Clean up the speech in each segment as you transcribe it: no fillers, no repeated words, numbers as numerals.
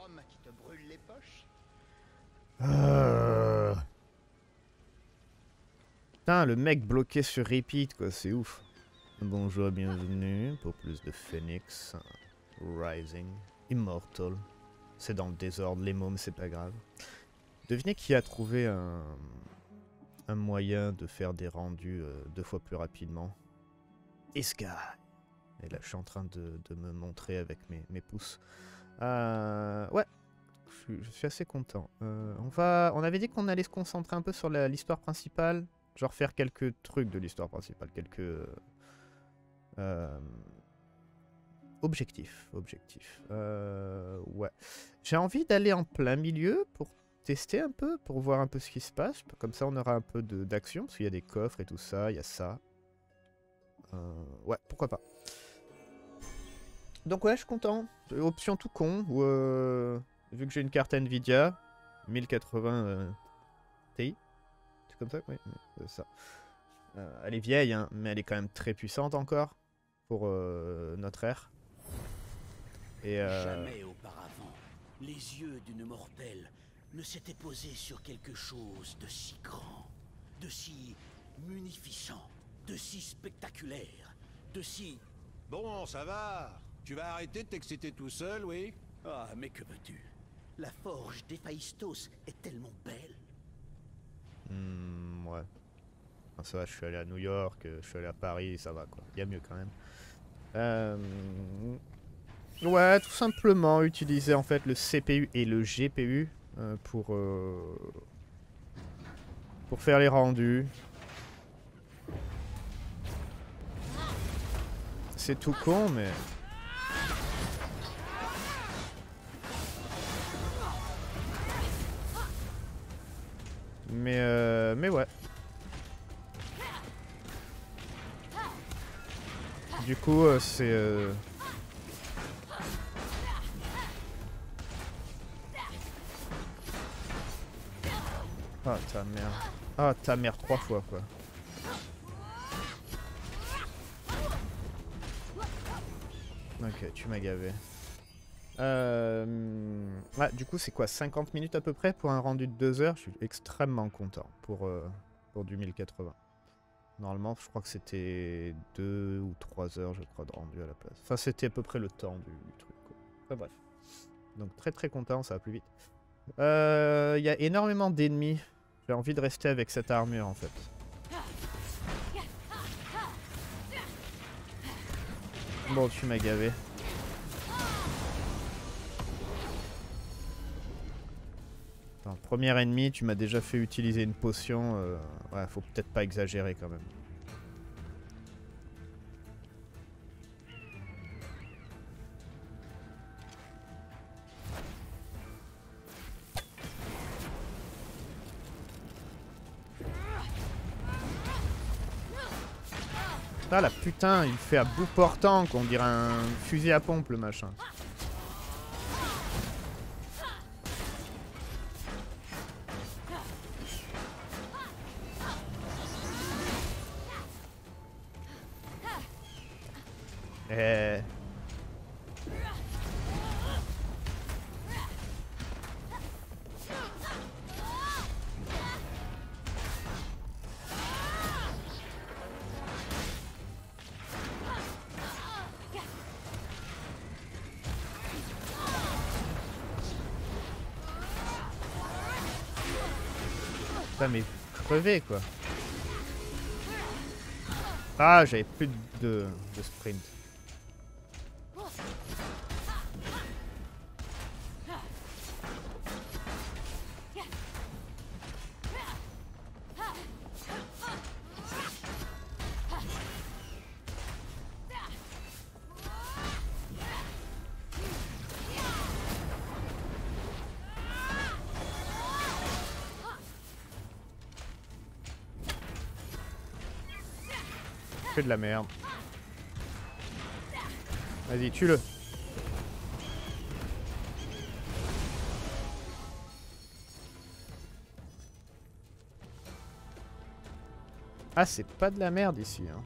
Rome qui te brûle les poches? Putain, le mec bloqué sur repeat, quoi, c'est ouf. Bonjour, bienvenue pour plus de Phoenix Rising Immortal. C'est dans le désordre, les mômes, c'est pas grave. Devinez qui a trouvé un moyen de faire des rendus 2 fois plus rapidement. Iska. Et là, je suis en train de me montrer avec mes pouces. Ouais, je suis assez content. On avait dit qu'on allait se concentrer un peu sur l'histoire principale. Genre faire quelques trucs de l'histoire principale, quelques objectifs. Ouais. J'ai envie d'aller en plein milieu pour tester un peu, pour voir un peu ce qui se passe. Comme ça, on aura un peu d'action, parce qu'il y a des coffres et tout ça, il y a ça. Ouais, pourquoi pas. Donc ouais, je suis content. Option tout con, où, vu que j'ai une carte Nvidia, 1080 Ti. C'est comme ça? Oui, c'est ça. Elle est vieille, hein, mais elle est quand même très puissante encore pour notre ère. Et Jamais auparavant, les yeux d'une mortelle ne s'étaient posés sur quelque chose de si grand, de si munificent, de si spectaculaire, de si... Bon, ça va. Tu vas arrêter de t'exciter tout seul, oui? Ah, mais que veux-tu? La forge d'Héphaïstos est tellement belle. ouais. Enfin, ça va, je suis allé à New York, je suis allé à Paris, ça va quoi. Il y a mieux quand même. Ouais, tout simplement utiliser en fait le CPU et le GPU pour faire les rendus. C'est tout con, mais... Mais ouais. Du coup, c'est... Ah, ta mère. Ah, ta mère 3 fois, quoi. Ok, tu m'as gavé. Ouais, du coup, c'est quoi, 50 minutes à peu près pour un rendu de 2 heures? Je suis extrêmement content pour du 1080. Normalement, je crois que c'était 2 ou 3 heures, je crois, de rendu à la place. Enfin, c'était à peu près le temps du truc, quoi. Enfin, bref. Donc, très très content, ça va plus vite. Il y a énormément d'ennemis. J'ai envie de rester avec cette armure, en fait. Bon, tu m'as gavé. Attends, premier ennemi, tu m'as déjà fait utiliser une potion. Ouais, faut peut-être pas exagérer quand même. Ah la putain, il fait à bout portant qu'on dirait un fusil à pompe le machin. Putain mais crevé quoi. Ah j'avais plus de sprint. Que de la merde. Vas-y, tue-le. Ah, c'est pas de la merde ici. Hein.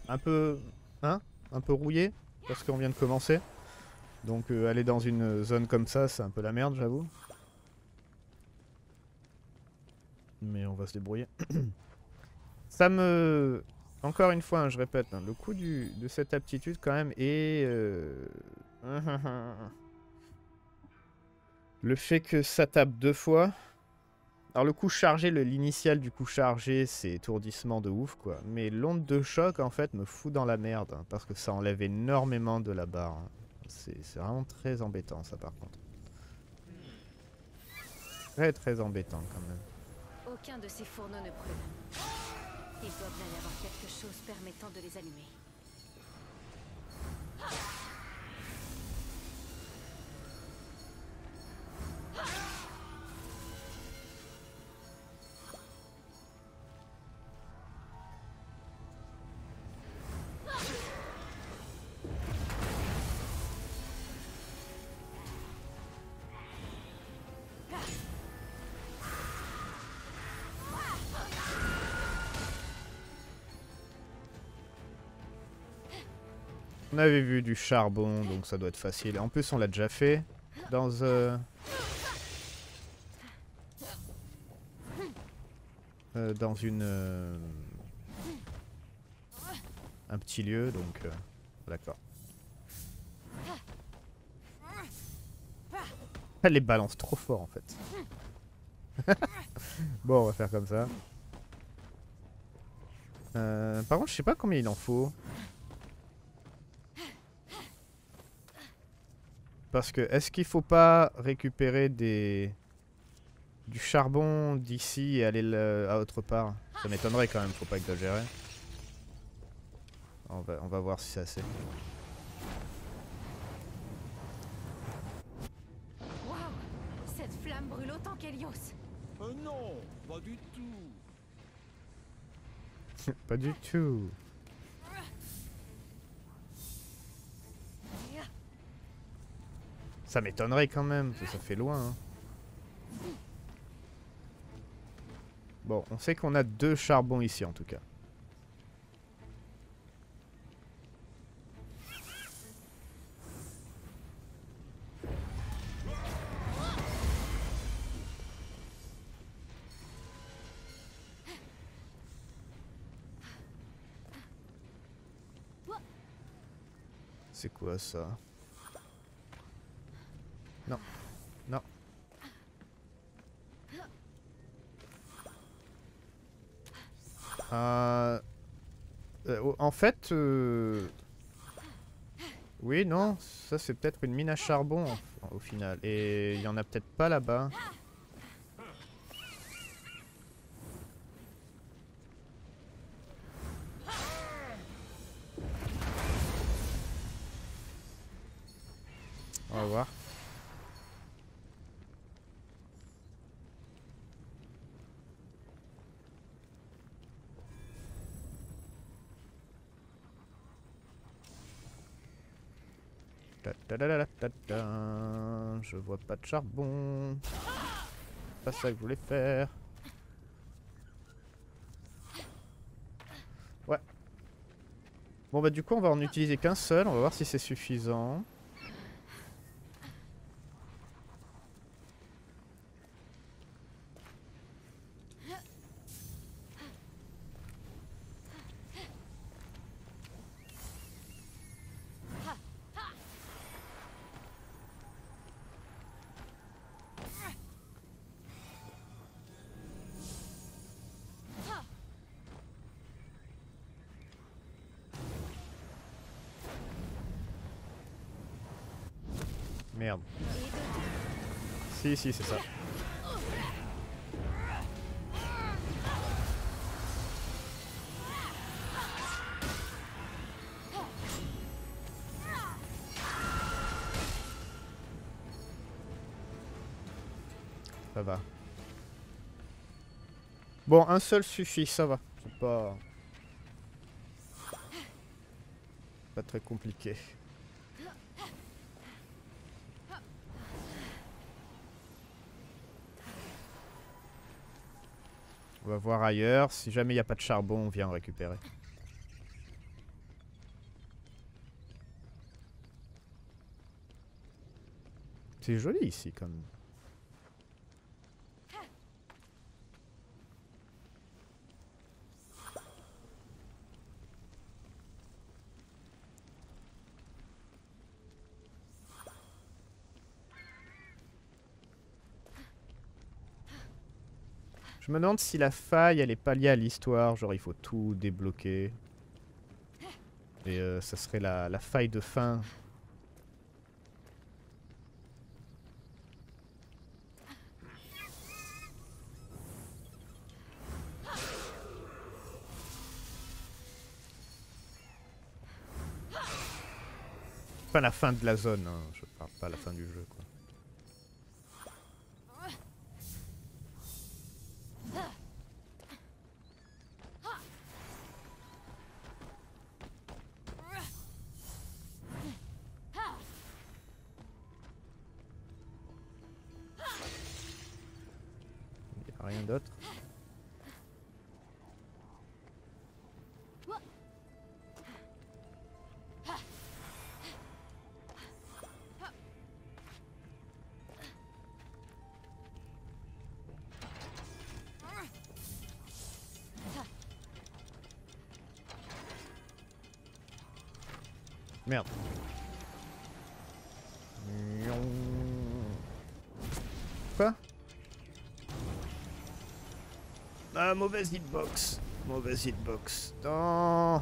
un peu... Hein, un peu rouillé, parce qu'on vient de commencer. Donc aller dans une zone comme ça, c'est un peu la merde, j'avoue. Mais on va se débrouiller. Ça me... Encore une fois, hein, je répète, hein, le coût de cette aptitude quand même est... Le fait que ça tape 2 fois... Alors le coup chargé, l'initial du coup chargé, c'est étourdissement de ouf quoi. Mais l'onde de choc en fait me fout dans la merde, hein, parce que ça enlève énormément de la barre. Hein. C'est vraiment très embêtant ça par contre. Très embêtant quand même. Aucun de ces fourneaux ne brûle. Il doit bien y avoir quelque chose permettant de les allumer. On avait vu du charbon, donc ça doit être facile. En plus, on l'a déjà fait dans dans une un petit lieu, donc d'accord. Elle les balance trop fort en fait. Bon, on va faire comme ça. Par contre, je sais pas combien il en faut. Parce que, est-ce qu'il faut pas récupérer du charbon d'ici et aller à autre part? Ça m'étonnerait quand même, faut pas exagérer. On va voir si c'est assez. Waouh! Cette flamme brûle autant qu'Hélios. Non, pas du tout. Pas du tout. Ça m'étonnerait quand même, parce que ça fait loin. Hein. Bon, on sait qu'on a 2 charbons ici en tout cas. C'est quoi ça? Non. Non. En fait... Oui, non. Ça, c'est peut-être une mine à charbon, au final. Et il y en a peut-être pas là-bas. On va voir. Je vois pas de charbon. C'est pas ça que je voulais faire. Ouais. Bon bah du coup on va en utiliser qu'un seul. On va voir si c'est suffisant. Merde. Si, c'est ça. Ça va. Bon, un seul suffit, ça va. C'est pas très compliqué. On va voir ailleurs. Si jamais il n'y a pas de charbon, on vient en récupérer. C'était joli ici quand même. Je me demande si la faille elle est pas liée à l'histoire, genre il faut tout débloquer. Et ça serait la faille de fin. Pas la fin de la zone, hein. Je parle pas à la fin du jeu quoi. Y a rien d'autre. Merde. Quoi? Ah, mauvaise hitbox. Mauvaise hitbox. Non.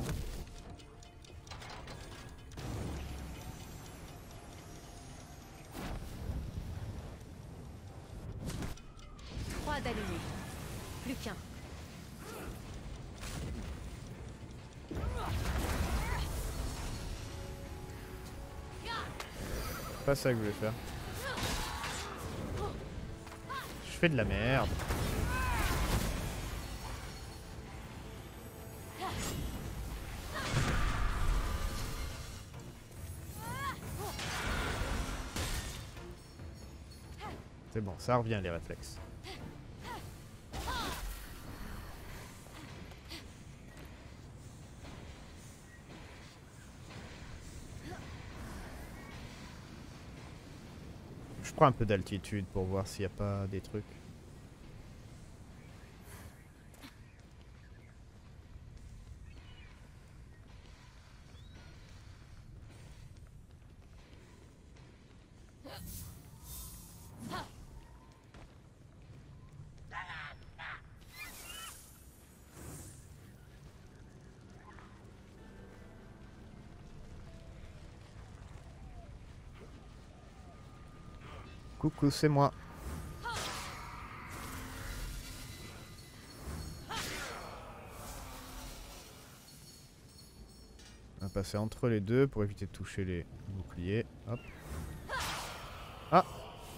Trois d'allumés. Plus qu'un. Pas ça que je voulais faire. Je fais de la merde. C'est bon, ça revient les réflexes. Je prends un peu d'altitude pour voir s'il n'y a pas des trucs. Coucou, c'est moi. On va passer entre les deux pour éviter de toucher les boucliers. Hop. Ah!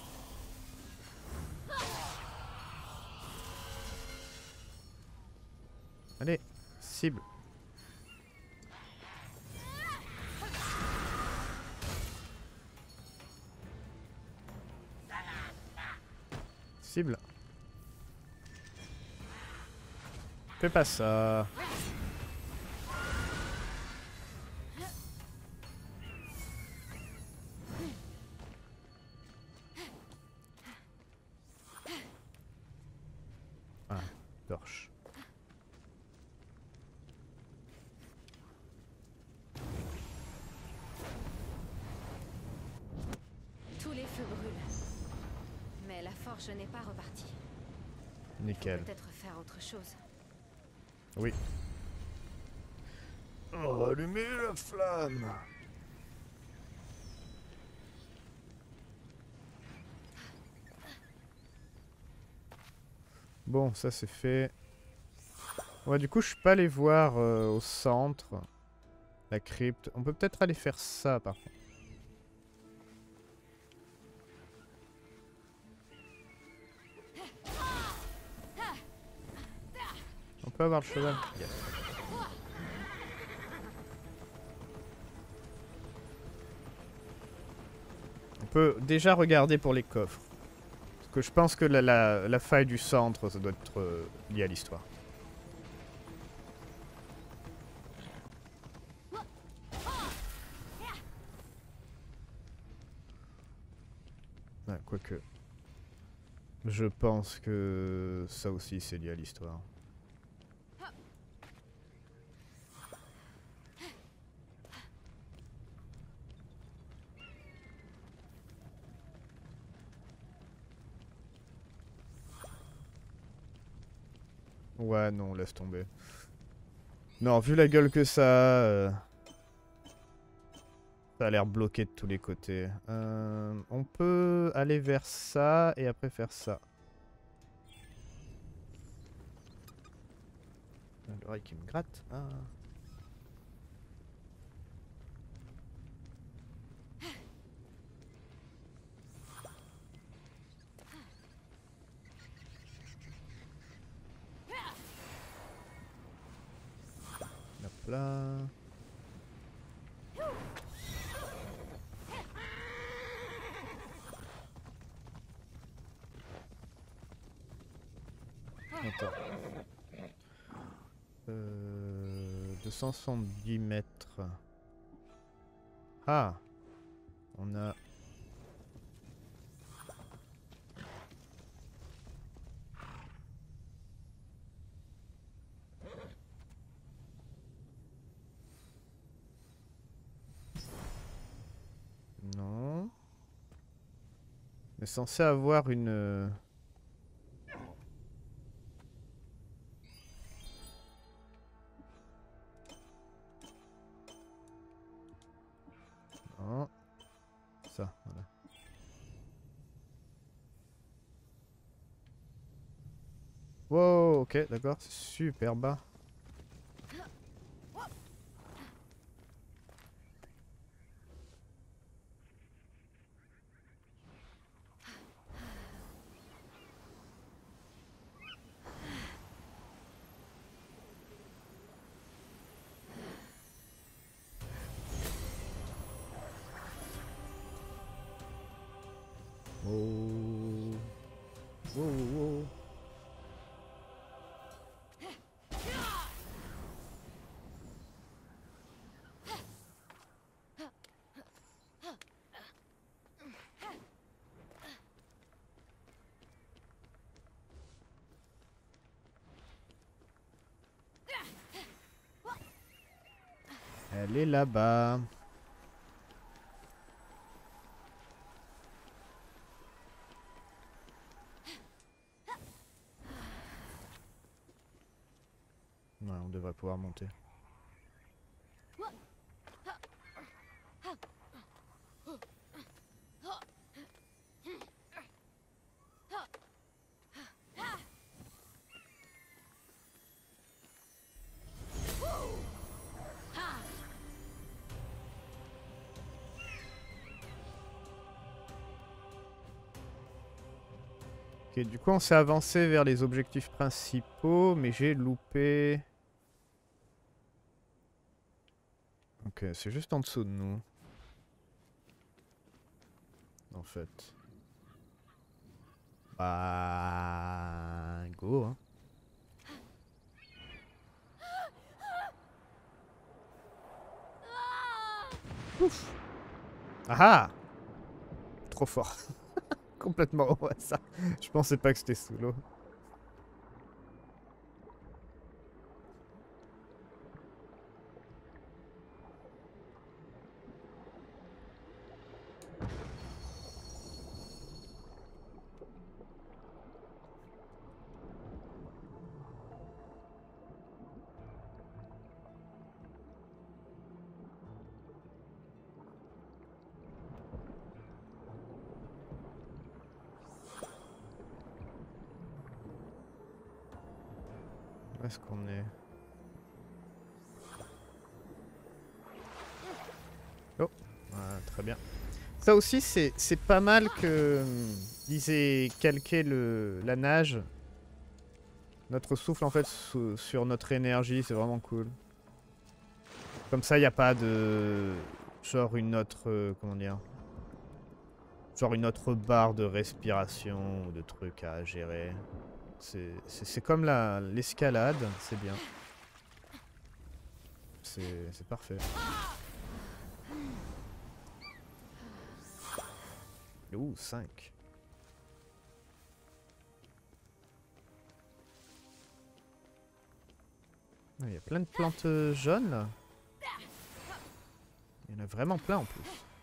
Allez, cible. Cible. Fais pas ça. Ah, torche. Tous les feux brûlent. Mais la forge n'est pas repartie. Nickel. Peut-être faire autre chose. Oui. Oh, allumez la flamme. Bon, ça c'est fait. Ouais, du coup, je suis pas allé voir au centre la crypte. On peut peut-être aller faire ça par contre. On peut avoir le cheval. Yes. On peut déjà regarder pour les coffres. Parce que je pense que la faille du centre, ça doit être lié à l'histoire. Je pense que ça aussi c'est lié à l'histoire. Ouais, non, laisse tomber. Non, vu la gueule que ça a l'air bloqué de tous les côtés. On peut aller vers ça et après faire ça. L'oreille qui me gratte. Ah. Hop là. Attends. 270 mètres. Ah. On a... Non. On est censé avoir une... Non. Ça, voilà. Wow, ok, d'accord, c'est super bas. Oh. Wow, wow. Elle est là-bas. Ouais, on devrait pouvoir monter. Ok, du coup on s'est avancé vers les objectifs principaux, mais j'ai loupé... Ok, c'est juste en dessous de nous. En fait. Bah... Go, hein. Ouf. Ah ah. Trop fort. Complètement au hasard. Je pensais pas que c'était sous l'eau. Où est-ce qu'on est? Oh, voilà, très bien. Ça aussi, c'est pas mal que ils aient calqué la nage. Notre souffle, en fait, sur notre énergie, c'est vraiment cool. Comme ça, il n'y a pas de... Genre une autre... comment dire? Genre une autre barre de respiration ou de trucs à gérer. C'est comme l'escalade, c'est bien. C'est parfait. Ouh, 5. Il y a plein de plantes jaunes là. Il y en a vraiment plein en plus.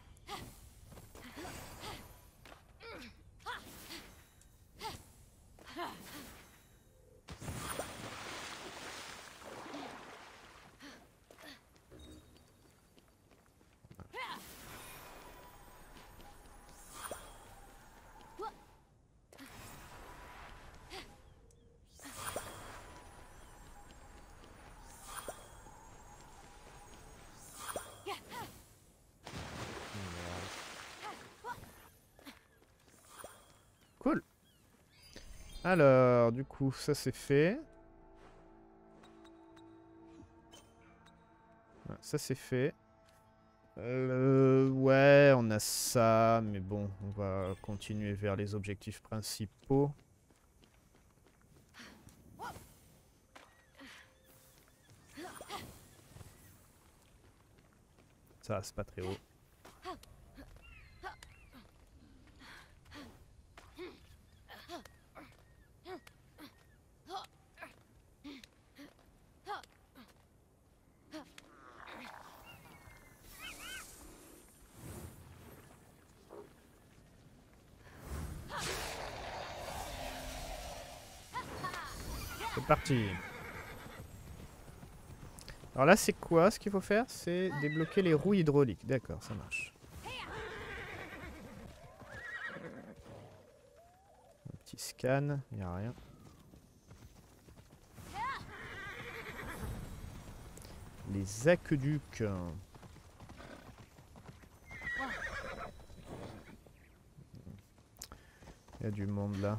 Cool. Alors, du coup, ça c'est fait. Ouais, ça c'est fait. Ouais, on a ça, mais bon, on va continuer vers les objectifs principaux. Ça, c'est pas très haut. C'est parti. Alors là, c'est quoi ce qu'il faut faire? C'est débloquer les roues hydrauliques. D'accord, ça marche. Un petit scan, il n'y a rien. Les aqueducs. Il y a du monde là.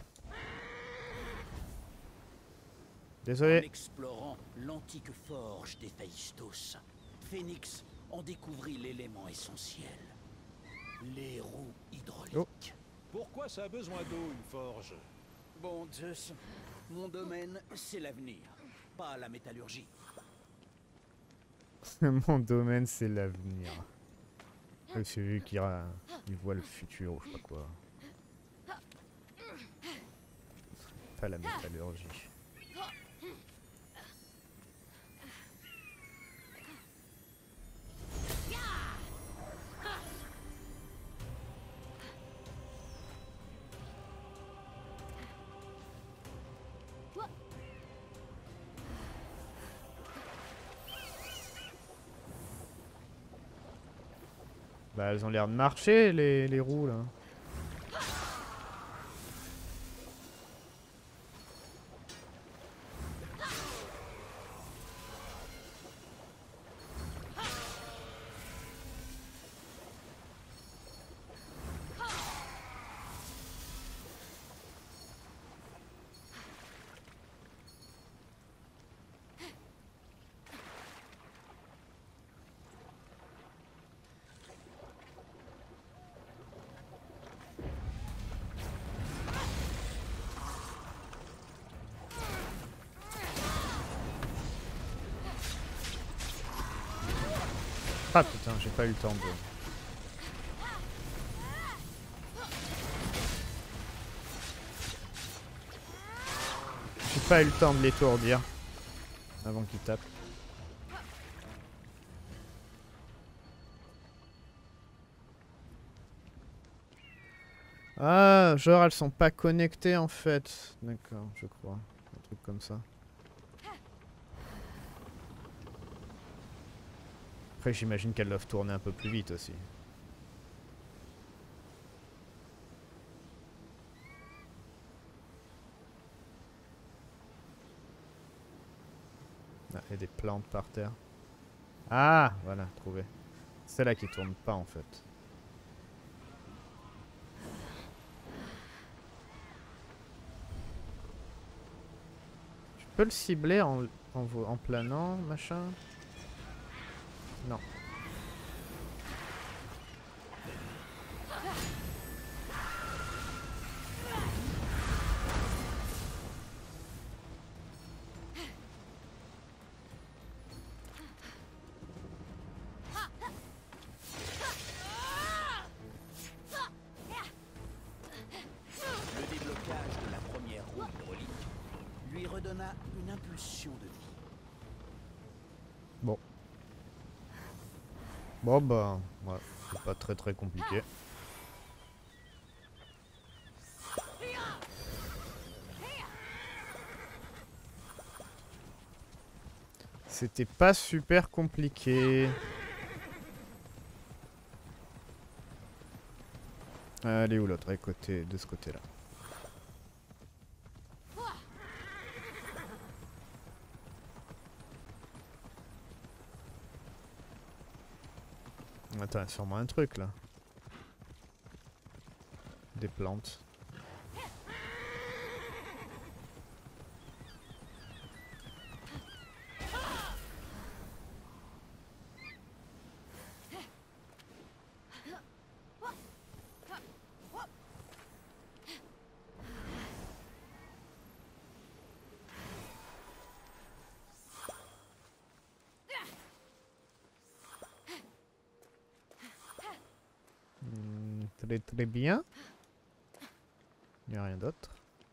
En Désolé. explorant l'antique forge d'Héphaïstos, Phénix en découvrit l'élément essentiel. Les roues hydrauliques. Oh. Pourquoi ça a besoin d'eau, une forge? Bon, Zeus, mon domaine, c'est l'avenir, pas la métallurgie. Mon domaine, c'est l'avenir. C'est lui qui voit le futur ou je sais pas quoi. Pas la métallurgie. Bah elles ont l'air de marcher les roues là. Ah putain, j'ai pas eu le temps de... J'ai pas eu le temps de l'étourdir avant qu'il tape. Ah, genre elles sont pas connectées en fait. D'accord, je crois. Un truc comme ça. Après j'imagine qu'elles doivent tourner un peu plus vite aussi. Ah, il y a des plantes par terre. Ah, voilà, trouvé. C'est là qui tourne pas en fait. Tu peux le cibler en planant, machin? Non. Le déblocage de la première roue hydraulique lui redonna une impulsion de vie. Bon. Bon bah, ouais, c'est pas très compliqué. C'était pas super compliqué. Allez où l'autre côté, de ce côté-là. Attends, il y a sûrement un truc là. Des plantes. Très bien. Il n'y a rien d'autre.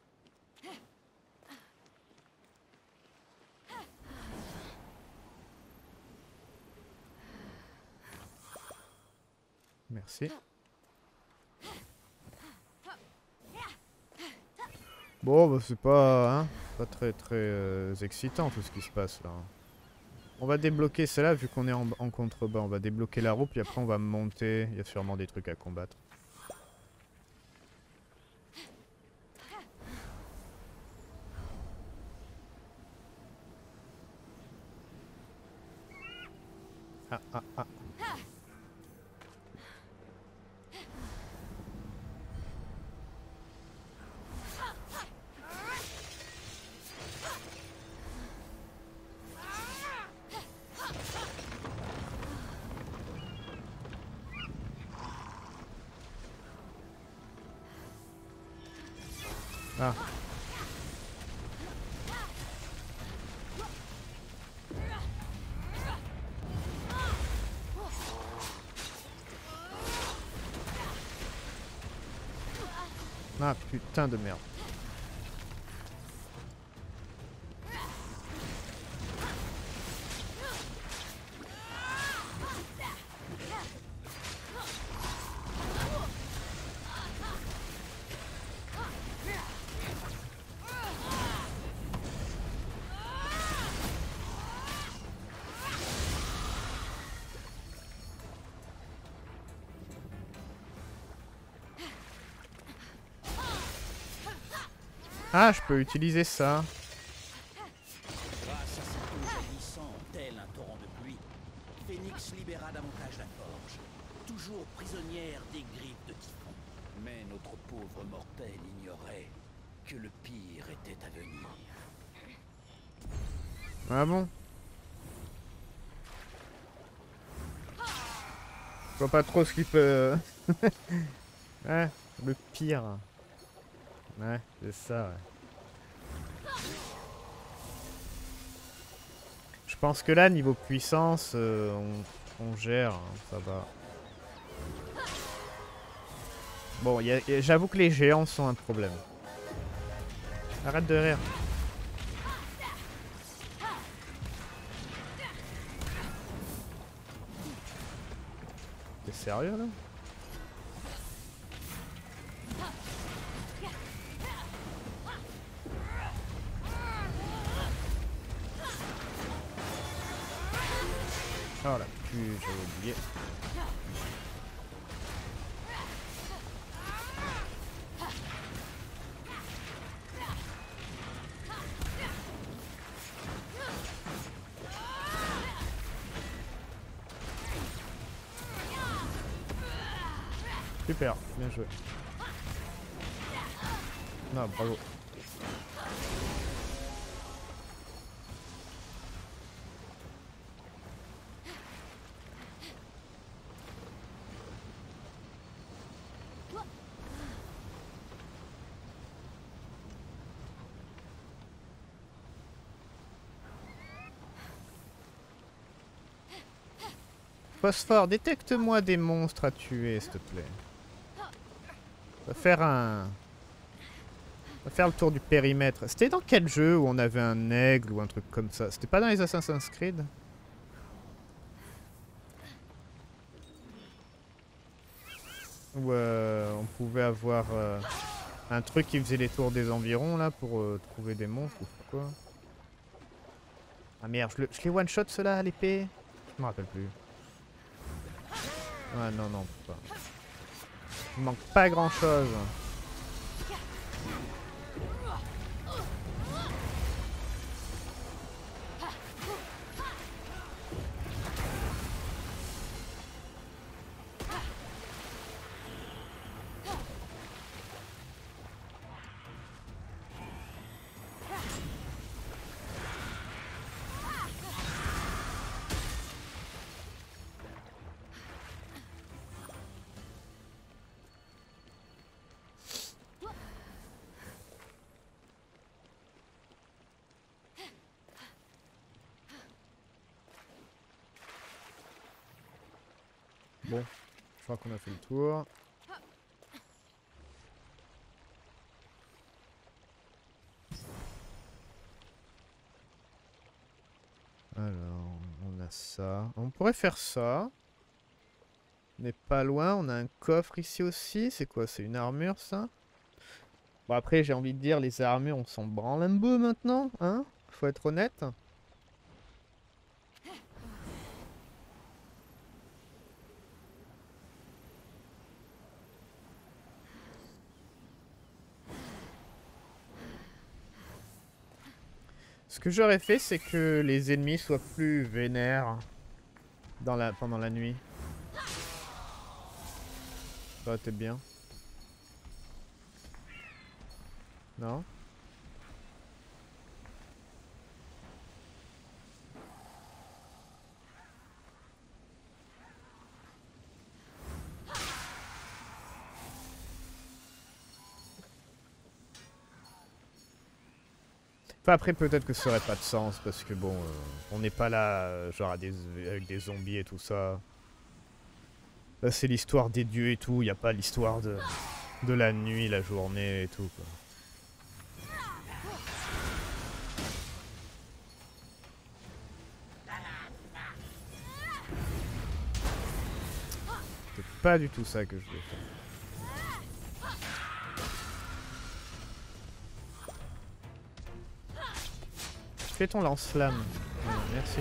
Merci. Bon, bah, c'est pas, hein, pas très excitant tout ce qui se passe là. On va débloquer celle-là vu qu'on est en contrebas. On va débloquer la roue puis après on va monter. Il y a sûrement des trucs à combattre. Ah. Ah. Ah putain de merde. Ah, je peux utiliser ça. Grâce à cette eau jaillissant, tel un torrent de pluie, Phénix libéra davantage la forge, toujours prisonnière des griffes de Typhon. Mais notre pauvre mortel ignorait que le pire était à venir. Ah bon? Je vois pas trop ce qu'il peut... Ouais, le pire. Ouais, c'est ça, ouais. Je pense que là, niveau puissance, on gère, hein, ça va. Bon, j'avoue que les géants sont un problème. Arrête de rire. T'es sérieux, là? Oh la pue, j'ai oublié. Super, bien joué. Non, bravo. Phosphore, détecte-moi des monstres à tuer, s'il te plaît. On va faire un... On va faire le tour du périmètre. C'était dans quel jeu où on avait un aigle ou un truc comme ça? C'était pas dans les Assassin's Creed? où on pouvait avoir un truc qui faisait les tours des environs là pour trouver des monstres ou je sais pas quoi. Ah merde, je les one shot ceux-là à l'épée. Je me rappelle plus. Ah non, non, pas. Il manque pas grand chose. Bon, je crois qu'on a fait le tour. Alors, on a ça. On pourrait faire ça. On n'est pas loin. On a un coffre ici aussi. C'est quoi? C'est une armure, ça? Bon, après, j'ai envie de dire, les armures, on s'en branle un peu maintenant. Hein? Faut être honnête. Ce que j'aurais fait, c'est que les ennemis soient plus vénères pendant la nuit. Ça aurait été bien. Non? Enfin, après, peut-être que ça aurait pas de sens, parce que bon, on n'est pas là, genre, avec des zombies et tout ça. Là, c'est l'histoire des dieux et tout, il n'y a pas l'histoire de la nuit, la journée et tout, quoi. C'est pas du tout ça que je voulais faire. Fais ton lance-flamme. Voilà, merci.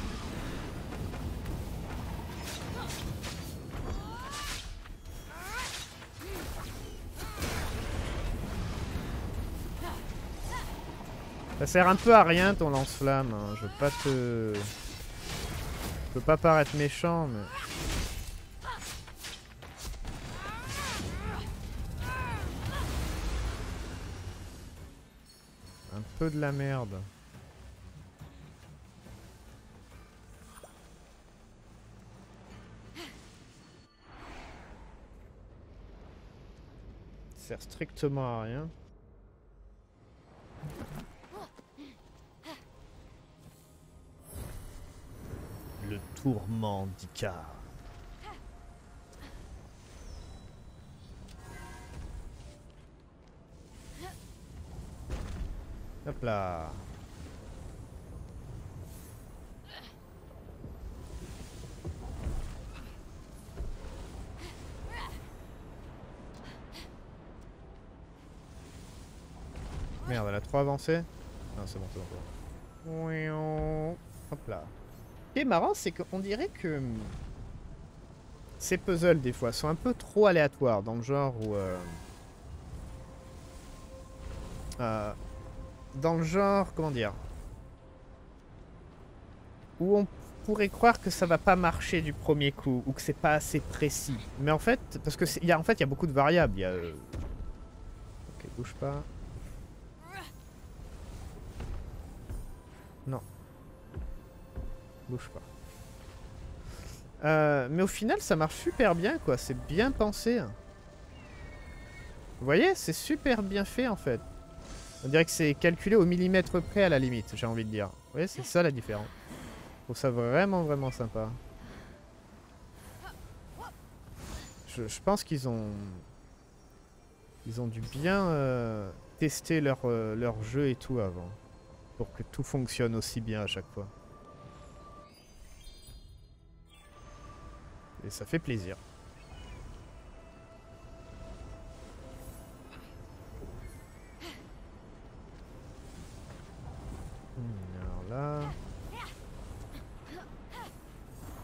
Ça sert un peu à rien ton lance-flamme. Hein. Je veux pas te... Je peux pas paraître méchant, mais... Un peu de la merde. Ça sert strictement à rien. Le tourment d'Icar. Hop là. Merde, elle a trop avancé. Non, c'est bon, c'est bon, c'est bon. Hop là. Ce qui est marrant, c'est qu'on dirait que ces puzzles, des fois, sont un peu trop aléatoires, dans le genre où... dans le genre, comment dire, où on pourrait croire que ça va pas marcher du premier coup, ou que c'est pas assez précis. Mais en fait, parce que en fait, il y a beaucoup de variables. Il y a... Ok, bouge pas. Non. Bouge pas. Mais au final, ça marche super bien, quoi. C'est bien pensé. Vous voyez, c'est super bien fait, en fait. On dirait que c'est calculé au millimètre près, à la limite, j'ai envie de dire. Vous voyez, c'est ça la différence. Je trouve ça vraiment, vraiment sympa. Je pense qu'ils ont... Ils ont dû bien tester leur jeu et tout avant. Pour que tout fonctionne aussi bien à chaque fois. Et ça fait plaisir.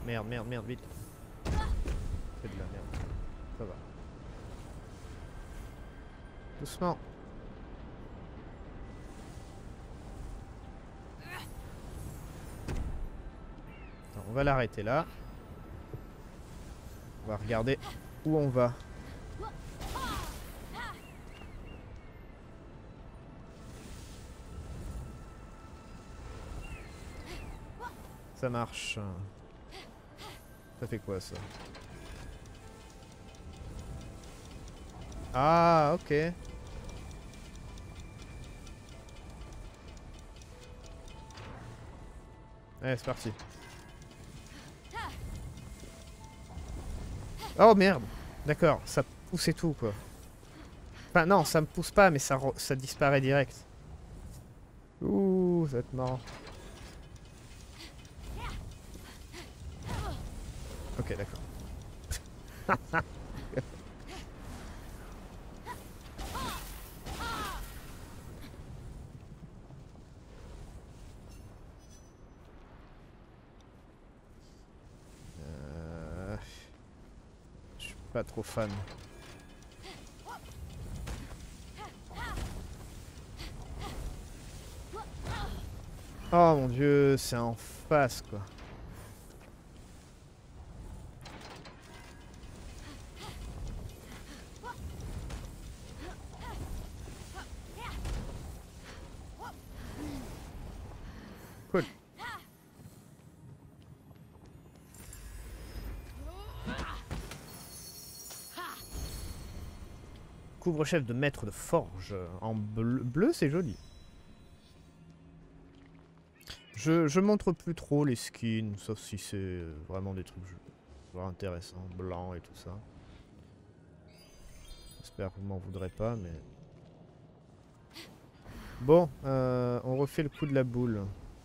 Merde, merde, merde, vite. C'est de la merde. Ça va. Doucement. Attends, on va l'arrêter là. On va regarder où on va. Ça marche. Ça fait quoi ça? Ah, ok. Allez, c'est parti. Oh merde. D'accord, ça pousse et tout quoi. Enfin non, ça me pousse pas, mais ça disparaît direct. Ouh, ça va être marrant. Ok, d'accord. Je suis pas trop fan. Oh mon dieu, c'est en face quoi. Cool. Couvre-chef de maître de forge en bleu, bleu c'est joli. Je montre plus trop les skins, sauf si c'est vraiment des trucs genre intéressants, blancs et tout ça. J'espère que vous m'en voudrez pas, mais... Bon, on refait le coup de la boule.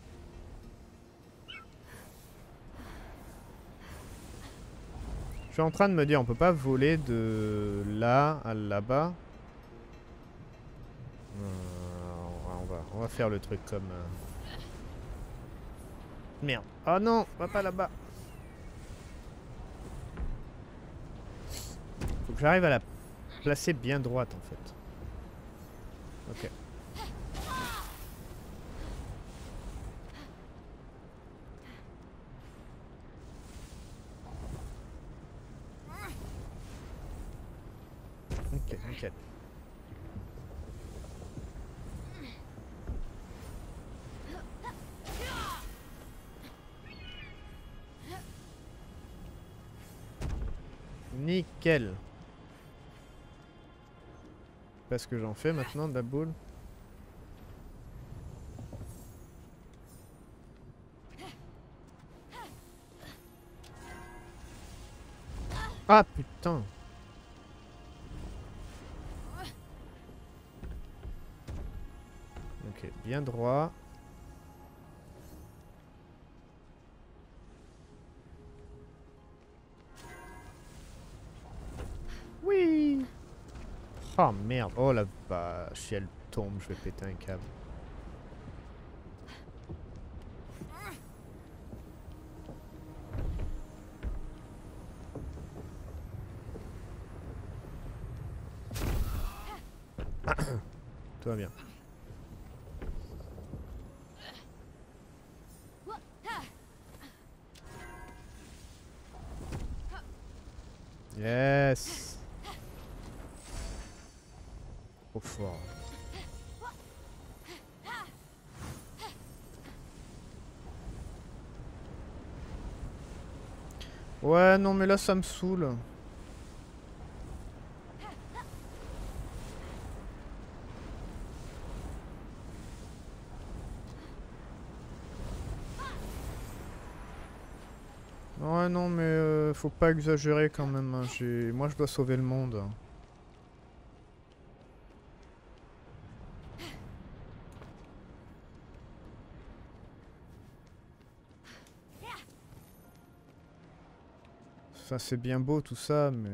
Je suis en train de me dire, on peut pas voler de là à là-bas. On va faire le truc comme... Merde. Oh non, va pas là-bas. Faut que j'arrive à la placer bien droite en fait. Ok. Ok, nickel. Nickel. Qu'est-ce que j'en fais maintenant de la boule? Ah putain. Ok, bien droit. Oui. Oh merde, oh la vache, si elle tombe, je vais péter un câble. Tout va bien. Yes. Trop fort. Ouais, non, mais là, ça me saoule. Ouais, non, mais faut pas exagérer quand même. Hein. Moi, je dois sauver le monde. Ça, c'est bien beau tout ça, mais...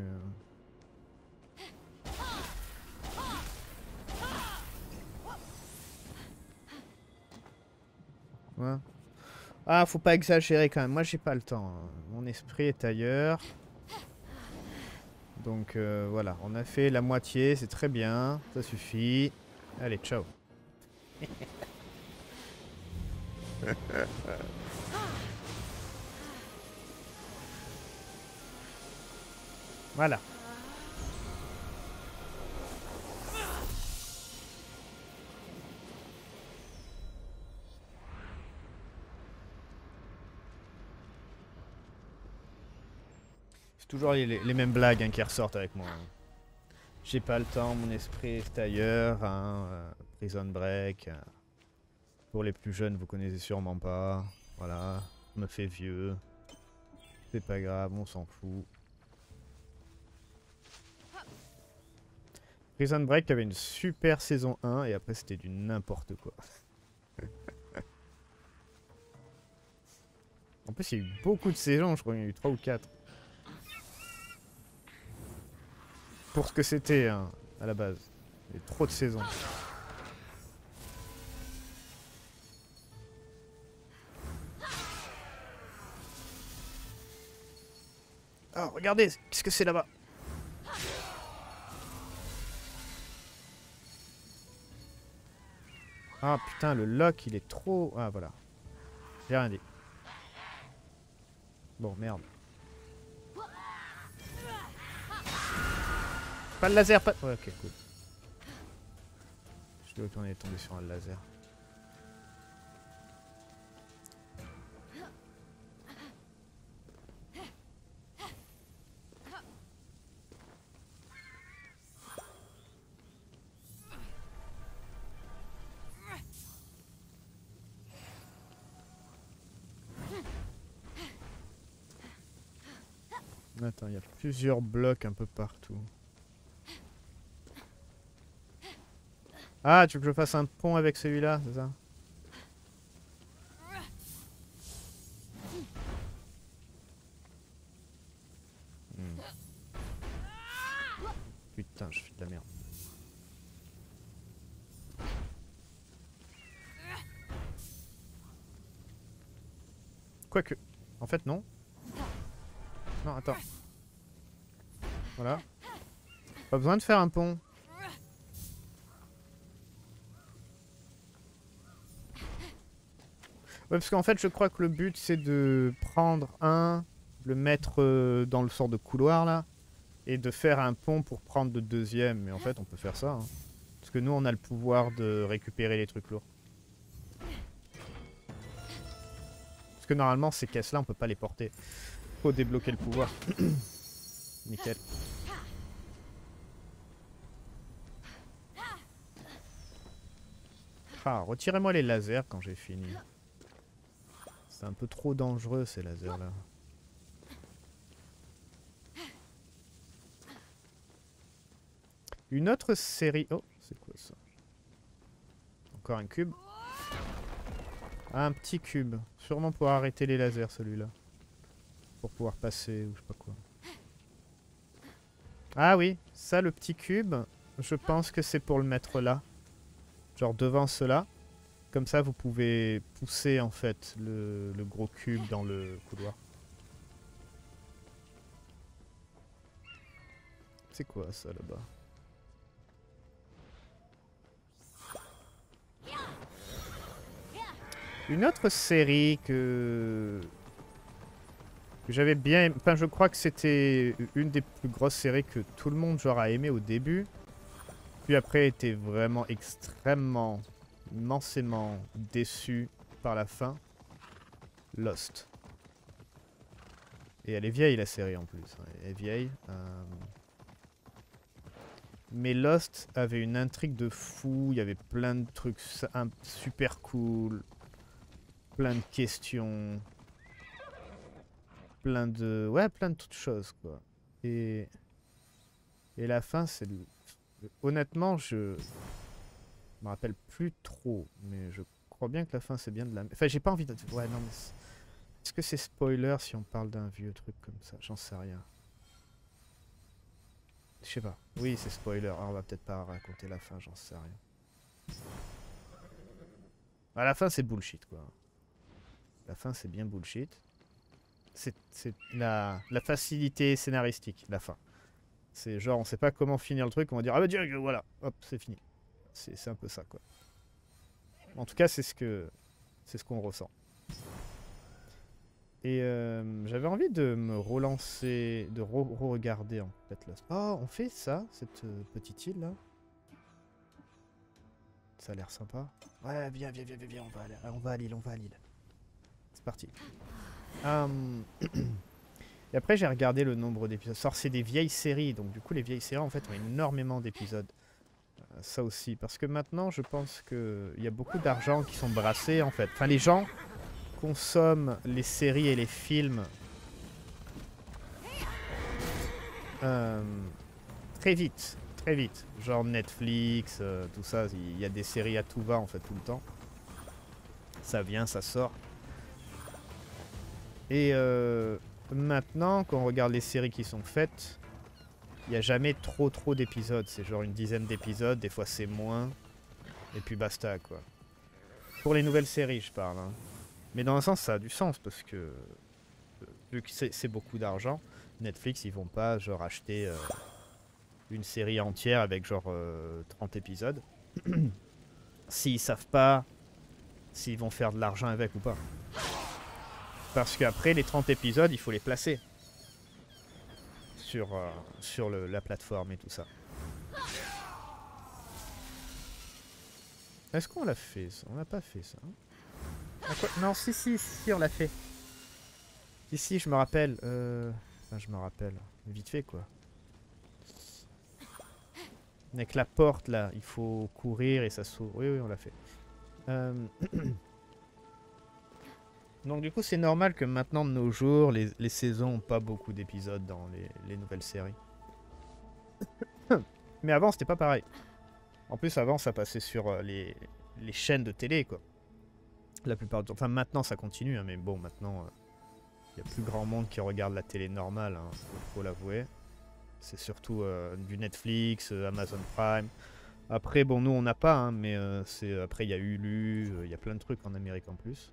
Ouais. Ah, faut pas exagérer quand même. Moi, j'ai pas le temps, hein. Mon esprit est ailleurs. Donc voilà, on a fait la moitié, c'est très bien. Ça suffit. Allez, ciao. Voilà. C'est toujours les mêmes blagues hein, qui ressortent avec moi. J'ai pas le temps, mon esprit est ailleurs. Hein, Prison Break. Pour les plus jeunes, vous connaissez sûrement pas. Voilà, je me fais vieux. C'est pas grave, on s'en fout. Prison Break avait une super saison 1 et après c'était du n'importe quoi. En plus il y a eu beaucoup de saisons, je crois qu'il y en a eu 3 ou 4. Pour ce que c'était hein, à la base. Il y a eu trop de saisons. Oh regardez, qu'est-ce que c'est là-bas? Ah putain, le lock il est trop... Ah voilà. J'ai rien dit. Bon, merde. Pas le laser, pas... Ouais, ok, cool. Je dois tourner et tomber sur un laser. Attends, il y a plusieurs blocs un peu partout. Ah, tu veux que je fasse un pont avec celui-là, c'est ça? Putain, je fais de la merde. Quoique. En fait, non. Non, attends. Voilà. Pas besoin de faire un pont. Ouais, parce qu'en fait, je crois que le but, c'est de prendre un, le mettre dans le sort de couloir, là, et de faire un pont pour prendre le deuxième. Mais en fait, on peut faire ça. Hein. Parce que nous, on a le pouvoir de récupérer les trucs lourds. Parce que normalement, ces caisses-là, on peut pas les porter. Faut débloquer le pouvoir. Nickel. Ah, retirez-moi les lasers quand j'ai fini. C'est un peu trop dangereux ces lasers-là. Une autre série... Oh, c'est quoi ça? Encore un cube. Ah, un petit cube. Sûrement pour arrêter les lasers celui-là. Pour pouvoir passer ou je sais pas quoi. Ah oui, ça le petit cube, je pense que c'est pour le mettre là. Genre devant cela. Comme ça vous pouvez pousser en fait le gros cube dans le couloir. C'est quoi ça là-bas? Une autre série que j'avais bien aimé, enfin je crois que c'était une des plus grosses séries que tout le monde genre a aimé au début. Puis après était vraiment extrêmement, immensément déçu par la fin. Lost. Et elle est vieille la série en plus, elle est vieille. Mais Lost avait une intrigue de fou, il y avait plein de trucs super cool. Plein de questions. Plein de... Ouais, plein de toutes choses, quoi. Et la fin, c'est... Honnêtement, je me rappelle plus trop. Mais je crois bien que la fin, c'est bien de la... Enfin, j'ai pas envie de... Ouais, non, mais... Est-ce que c'est spoiler si on parle d'un vieux truc comme ça? J'en sais rien. Je sais pas. Oui, c'est spoiler. Alors, on va peut-être pas raconter la fin, j'en sais rien. À la fin, c'est bullshit, quoi. La fin, c'est bien bullshit. C'est la facilité scénaristique, la fin. C'est genre, on sait pas comment finir le truc, on va dire, ah bah direct, voilà, hop, c'est fini. C'est un peu ça, quoi. En tout cas, c'est ce qu'on ressent. Et j'avais envie de me relancer, de re-regarder en fait Lost. Oh, on fait ça, cette petite île là. Ça a l'air sympa. Ouais, viens, on va à l'île, C'est parti. Et après, j'ai regardé le nombre d'épisodes. C'est des vieilles séries, donc du coup, les vieilles séries en fait ont énormément d'épisodes. Ça aussi, parce que maintenant, je pense qu'il y a beaucoup d'argent qui sont brassés en fait. Enfin, les gens consomment les séries et les films très vite. Genre Netflix, tout ça, il y a des séries à tout va en fait tout le temps. Ça vient, ça sort. Et maintenant, quand on regarde les séries qui sont faites, il n'y a jamais trop d'épisodes. C'est genre une dizaine d'épisodes, des fois c'est moins. Et puis basta quoi. Pour les nouvelles séries, je parle. Hein. Mais dans un sens, ça a du sens parce que vu que c'est beaucoup d'argent, Netflix, ils vont pas genre acheter une série entière avec genre 30 épisodes. S'ils savent pas s'ils vont faire de l'argent avec ou pas. Parce qu'après, les 30 épisodes, il faut les placer sur la plateforme et tout ça. Est-ce qu'on l'a fait ça? On l'a pas fait ça. Hein? Non, si, on l'a fait. Si, je me rappelle. Enfin, je me rappelle. Vite fait, quoi. Avec la porte, là, il faut courir et ça s'ouvre. Oui, on l'a fait. Donc, du coup, c'est normal que maintenant, de nos jours, les saisons n'ont pas beaucoup d'épisodes dans les nouvelles séries. Mais avant, c'était pas pareil. En plus, avant, ça passait sur les chaînes de télé, quoi. La plupart du temps. Enfin, maintenant, ça continue, hein, mais bon, maintenant, il y a plus grand monde qui regarde la télé normale, hein, faut l'avouer. C'est surtout du Netflix, Amazon Prime. Après, bon, nous, on n'a pas, hein, mais après, il y a Hulu, il y a plein de trucs en Amérique en plus.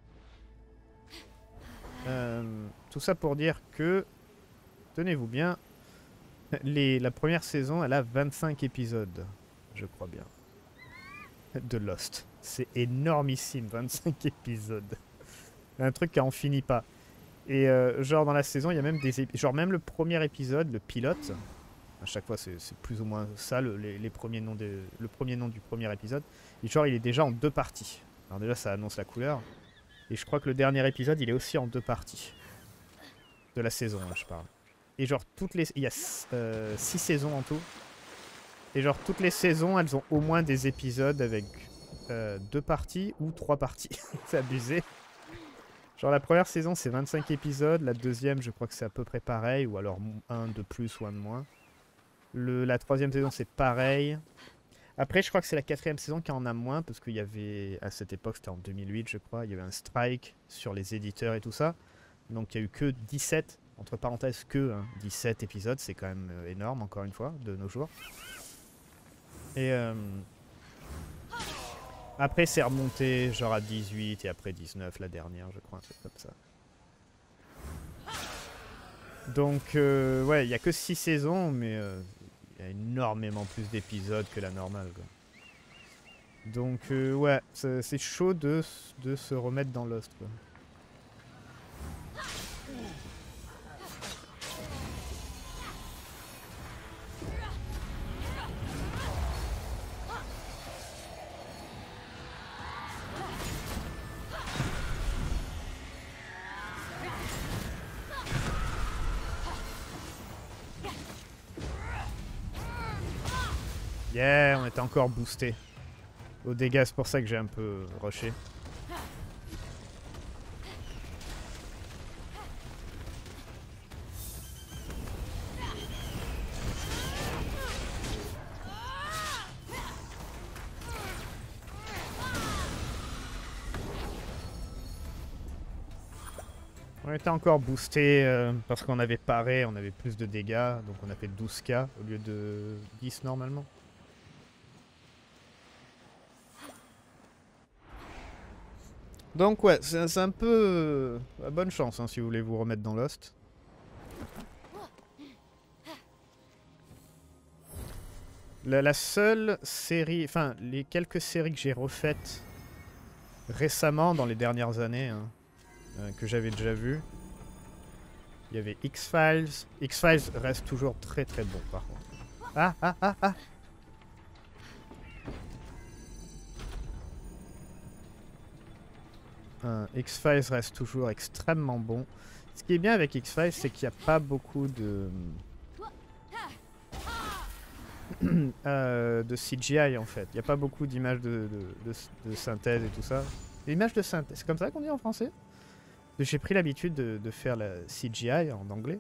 Tout ça pour dire que, tenez-vous bien, la première saison, elle a 25 épisodes, je crois bien, de Lost. C'est énormissime, 25 épisodes. Un truc qui en finit pas. Et genre dans la saison, il y a même genre même le premier épisode, le pilote, à chaque fois c'est plus ou moins ça, le premier nom du premier épisode, et genre il est déjà en 2 parties. Alors déjà ça annonce la couleur. Et je crois que le dernier épisode, il est aussi en 2 parties. De la saison, là, je parle. Et genre, il y a 6 saisons en tout. Et genre, toutes les saisons, elles ont au moins des épisodes avec 2 parties ou 3 parties. C'est abusé. Genre, la première saison, c'est 25 épisodes. La deuxième, je crois que c'est à peu près pareil. Ou alors un de plus ou un de moins. La troisième saison, c'est pareil. Après, je crois que c'est la 4e saison qui en a moins, parce qu'il y avait, à cette époque, c'était en 2008, je crois, il y avait un strike sur les éditeurs et tout ça. Donc il n'y a eu que 17, entre parenthèses que, hein, 17 épisodes, c'est quand même énorme, encore une fois, de nos jours. Et après, c'est remonté genre à 18, et après 19, la dernière, je crois, un truc comme ça. Donc, ouais, il n'y a que 6 saisons, mais... il y a énormément plus d'épisodes que la normale, quoi. Donc ouais, c'est chaud de se remettre dans Lost, quoi. Yeah, on était encore boosté. Au dégâts, c'est pour ça que j'ai un peu rushé. On était encore boosté parce qu'on avait paré, on avait plus de dégâts, donc on a fait 12k au lieu de 10 normalement. Donc ouais, c'est un peu... bonne chance hein, si vous voulez vous remettre dans Lost. La seule série... Enfin, les quelques séries que j'ai refaites récemment, dans les dernières années, hein, que j'avais déjà vues, il y avait X-Files. X-Files reste toujours très très bon par contre. Ah ah ah ah. X-Files reste toujours extrêmement bon. Ce qui est bien avec X-Files, c'est qu'il n'y a pas beaucoup de CGI en fait. Il n'y a pas beaucoup d'images de synthèse et tout ça. Images de synthèse, c'est comme ça qu'on dit en français? J'ai pris l'habitude de faire la CGI en anglais.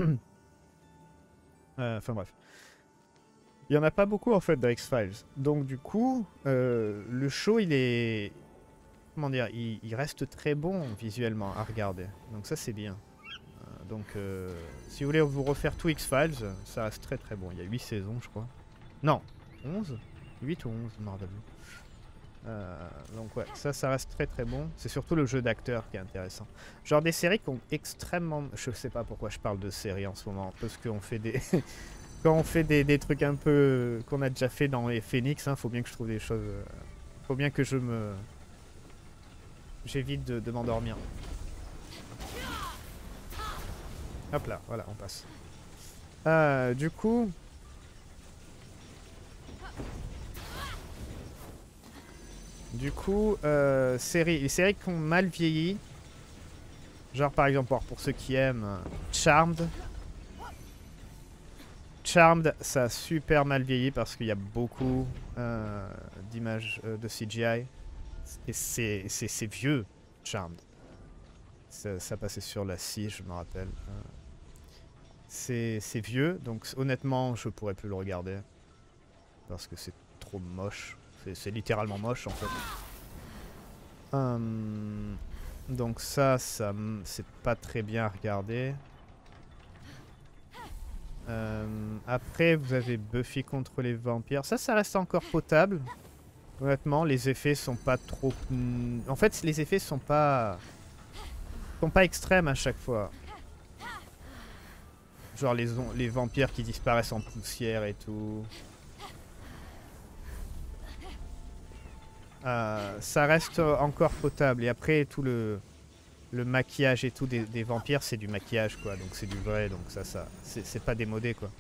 Enfin bref. Il n'y en a pas beaucoup en fait dans X-Files. Donc du coup, le show il est... Comment dire, il reste très bon visuellement à regarder. Donc ça c'est bien. Donc si vous voulez vous refaire tout X-Files, ça reste très très bon. Il y a 8 saisons je crois. Non, 11 8 ou 11, je me rappelle plus. Donc ouais, ça reste très très bon. C'est surtout le jeu d'acteur qui est intéressant. Genre des séries qui ont extrêmement... Je sais pas pourquoi je parle de séries en ce moment. Parce qu'on fait des... Quand on fait des trucs un peu... qu'on a déjà fait dans les Phoenix, hein, faut bien que je trouve des choses... faut bien que je me... J'évite de m'endormir. Hop là, voilà, on passe. Du coup... les séries qui ont mal vieilli. Genre par exemple, pour ceux qui aiment Charmed. Charmed, ça a super mal vieilli parce qu'il y a beaucoup d'images de CGI. Et c'est vieux, Charmed. Ça passait sur la 6, je me rappelle. C'est vieux, donc honnêtement, je pourrais plus le regarder. Parce que c'est trop moche. C'est littéralement moche, en fait. Donc ça c'est pas très bien à regarder. Après, vous avez Buffy contre les vampires. Ça reste encore potable. Honnêtement, les effets sont pas trop... En fait, les effets sont pas extrêmes à chaque fois. Genre les vampires qui disparaissent en poussière et tout. Ça reste encore potable. Et après, tout le maquillage et tout des vampires, c'est du maquillage, quoi. Donc c'est du vrai, donc ça c'est pas démodé, quoi.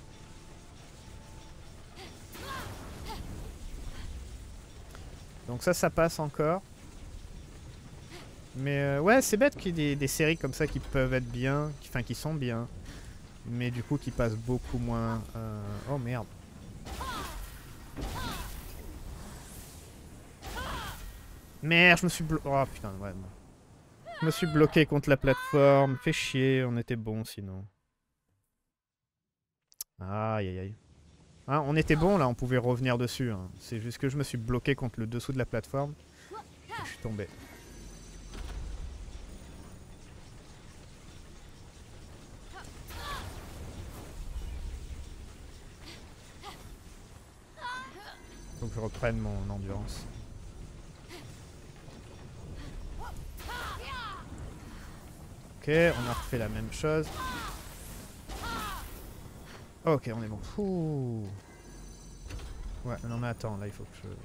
Donc ça passe encore. Mais ouais, c'est bête qu'il y ait des séries comme ça qui peuvent être bien, qui sont bien. Mais du coup qui passent beaucoup moins... Oh merde. Merde, je me suis bloqué... Oh putain, ouais. Je me suis bloqué contre la plateforme. Fait chier, on était bon sinon. Aïe aïe aïe. Hein, on était bon là, on pouvait revenir dessus. Hein. C'est juste que je me suis bloqué contre le dessous de la plateforme. Et je suis tombé. Faut que je reprenne mon endurance. Ok, on a refait la même chose. Ok, on est bon. Ouh. Ouais, non mais attends, là il faut que je...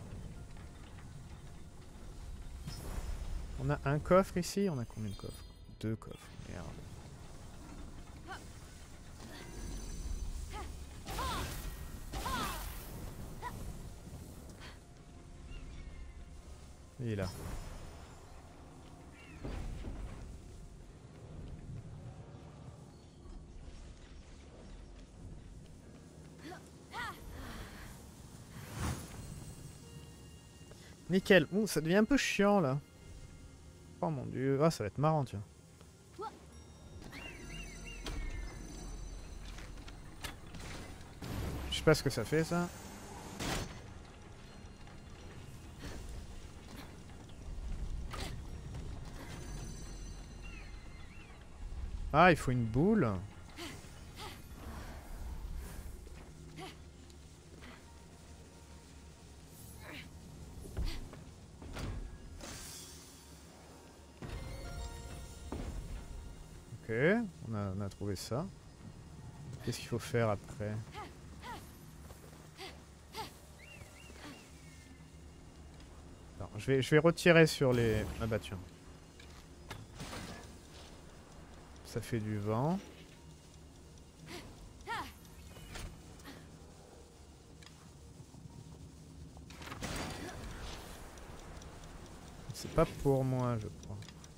On a un coffre ici, on a combien de coffres? 2 coffres, merde. Il est là. Nickel. Ouh, ça devient un peu chiant là. Oh mon dieu. Ah, ça va être marrant, tiens. Je sais pas ce que ça fait ça. Ah, il faut une boule. on a trouvé ça. Qu'est-ce qu'il faut faire après? Non, je vais retirer sur les... Ah bah tiens. Ça fait du vent. C'est pas pour moi, je crois.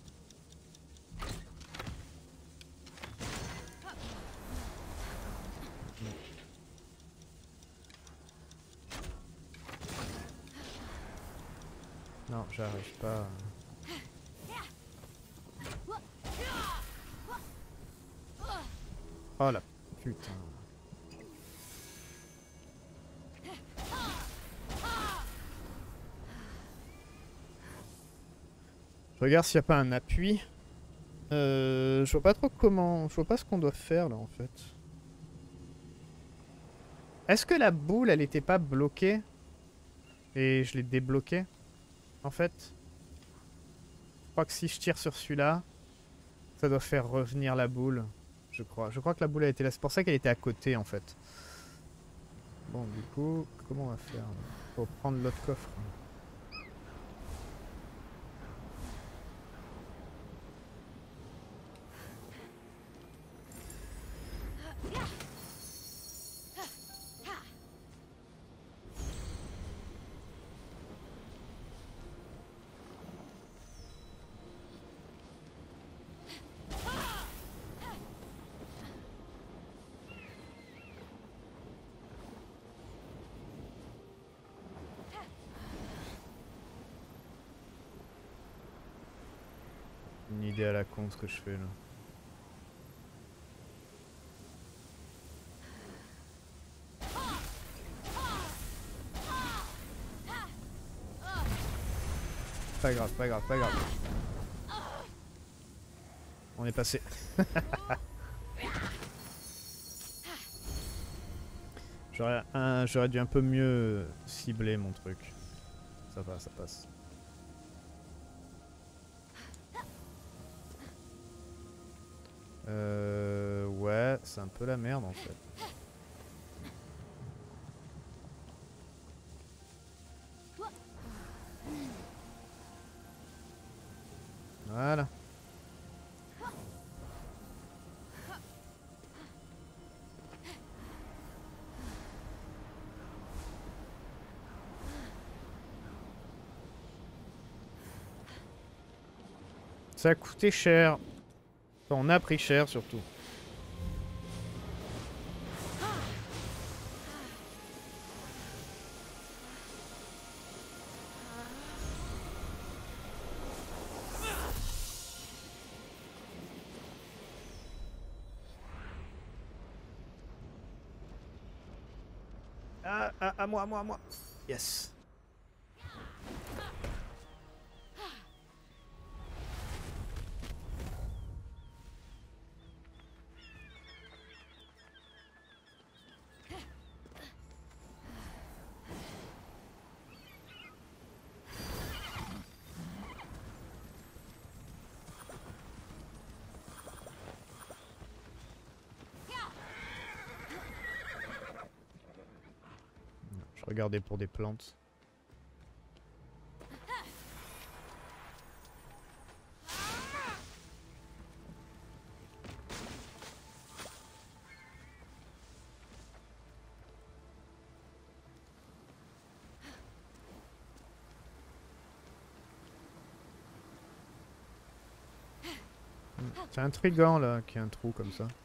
Non, j'arrive pas. Oh la putain. Je regarde s'il n'y a pas un appui. Je vois pas trop comment... Je vois pas ce qu'on doit faire là en fait. Est-ce que la boule elle était pas bloquée? Et je l'ai débloquée en fait? Je crois que si je tire sur celui-là, ça doit faire revenir la boule. Je crois. Je crois que la boule a été là. C'est pour ça qu'elle était à côté en fait. Bon du coup, comment on va faire? Faut prendre l'autre coffre. Une idée à la con ce que je fais là. Pas grave, pas grave, pas grave. On est passé. J'aurais dû un peu mieux cibler mon truc. Ça va, ça passe. Ouais, c'est un peu la merde en fait. Voilà. Ça a coûté cher. Enfin, on a pris cher surtout. À moi, à moi, à moi. Yes. Je regardais pour des plantes. C'est intriguant là qu'il y ait un trou comme ça.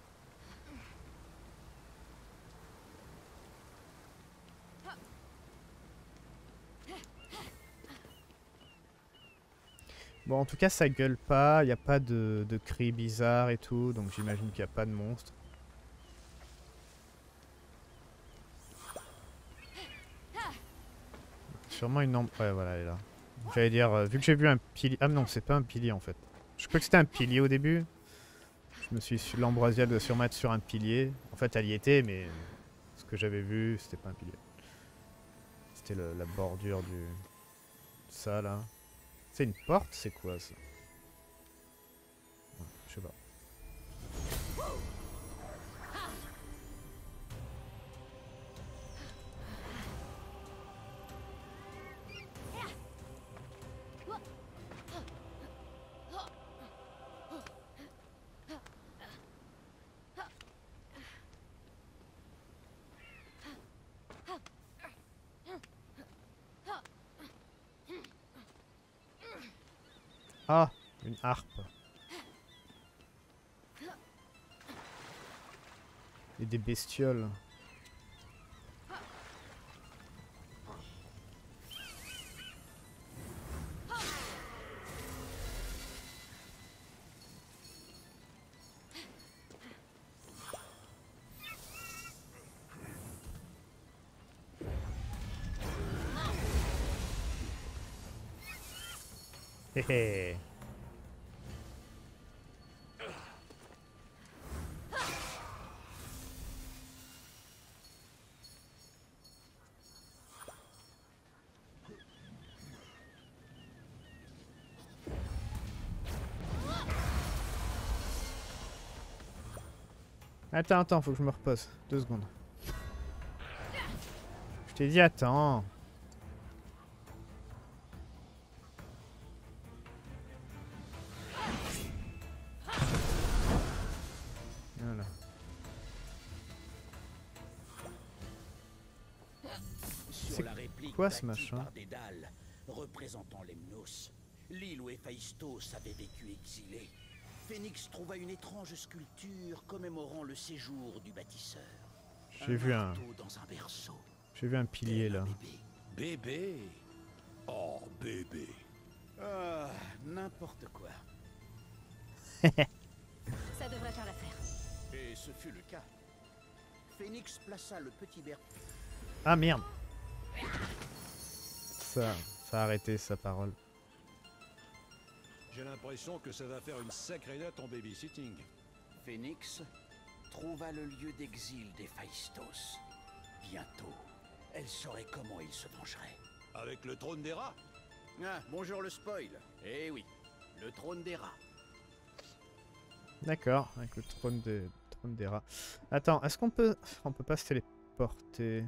Bon, en tout cas, ça gueule pas, il n'y a pas de cris bizarres et tout, donc j'imagine qu'il n'y a pas de monstre. Sûrement une ombre. Ouais, voilà, elle est là. J'allais dire, vu que j'ai vu un pilier. Ah, non, c'est pas un pilier en fait. Je crois que c'était un pilier au début. Je me suis. L'ambroisia doit sûrement être sur un pilier. En fait, elle y était, mais ce que j'avais vu, c'était pas un pilier. C'était la bordure du. Ça là. C'est une porte, c'est quoi ça? Ouais, je sais pas. Ah, une harpe. Et des bestioles. Hé hé. Attends, faut que je me repose. 2 secondes. Je t'ai dit attends. Voilà. Sur la réplique quoi, ce bâtie machin par Dédale, représentant Lemnos, l'île où Héphaïstos avait vécu exilé, Phénix trouva une étrange sculpture commémorant le séjour du bâtisseur. J'ai vu un... marteau dans un berceau. J'ai vu un pilier tel un là. bébé. Bébé. Oh, bébé. Ah, n'importe quoi. Ça devrait faire l'affaire. Et ce fut le cas. Phénix plaça le petit berceau. Ah merde. Ça a arrêté sa parole. J'ai l'impression que ça va faire une sacrée date en babysitting. Phénix trouva le lieu d'exil d'Héphaïstos. Bientôt, elle saurait comment il se vengerait. Avec le trône des rats. Ah, bonjour le spoil. Eh oui, le trône des rats. D'accord, avec le trône des rats. Attends, est-ce qu'on peut... On peut pas se téléporter.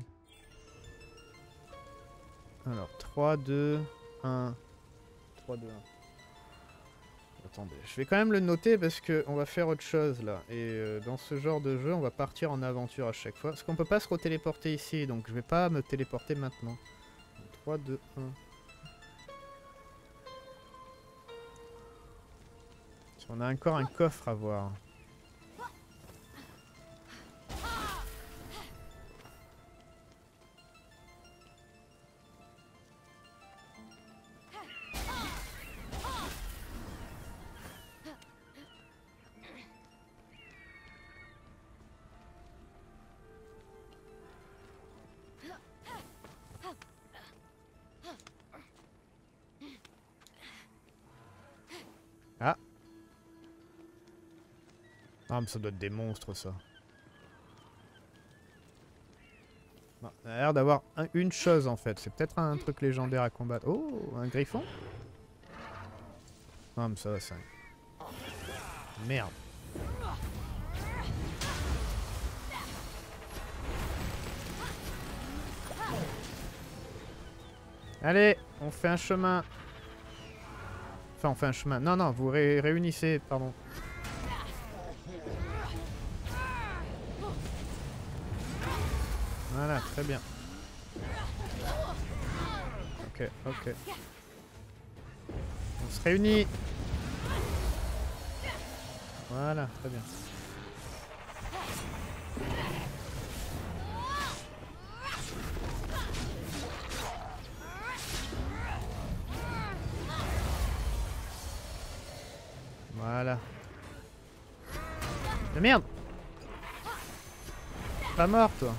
Alors, 3, 2, 1. 3, 2, 1. Attendez, je vais quand même le noter parce que on va faire autre chose là. Et dans ce genre de jeu, on va partir en aventure à chaque fois. Parce qu'on peut pas se retéléporter ici, donc je vais pas me téléporter maintenant. 3, 2, 1. On a encore un coffre à voir. Ah. Ah mais ça doit être des monstres ça. Non, ça a l'air d'avoir une chose en fait. C'est peut-être un truc légendaire à combattre. Oh, un griffon? Non mais ça va, ça... Merde. Allez, on fait un chemin. Enfin, on fait un chemin. Non, non, vous réunissez, pardon. Voilà, très bien. Ok, ok. On se réunit. Voilà, très bien. Voilà. Mais merde! Pas mort, toi.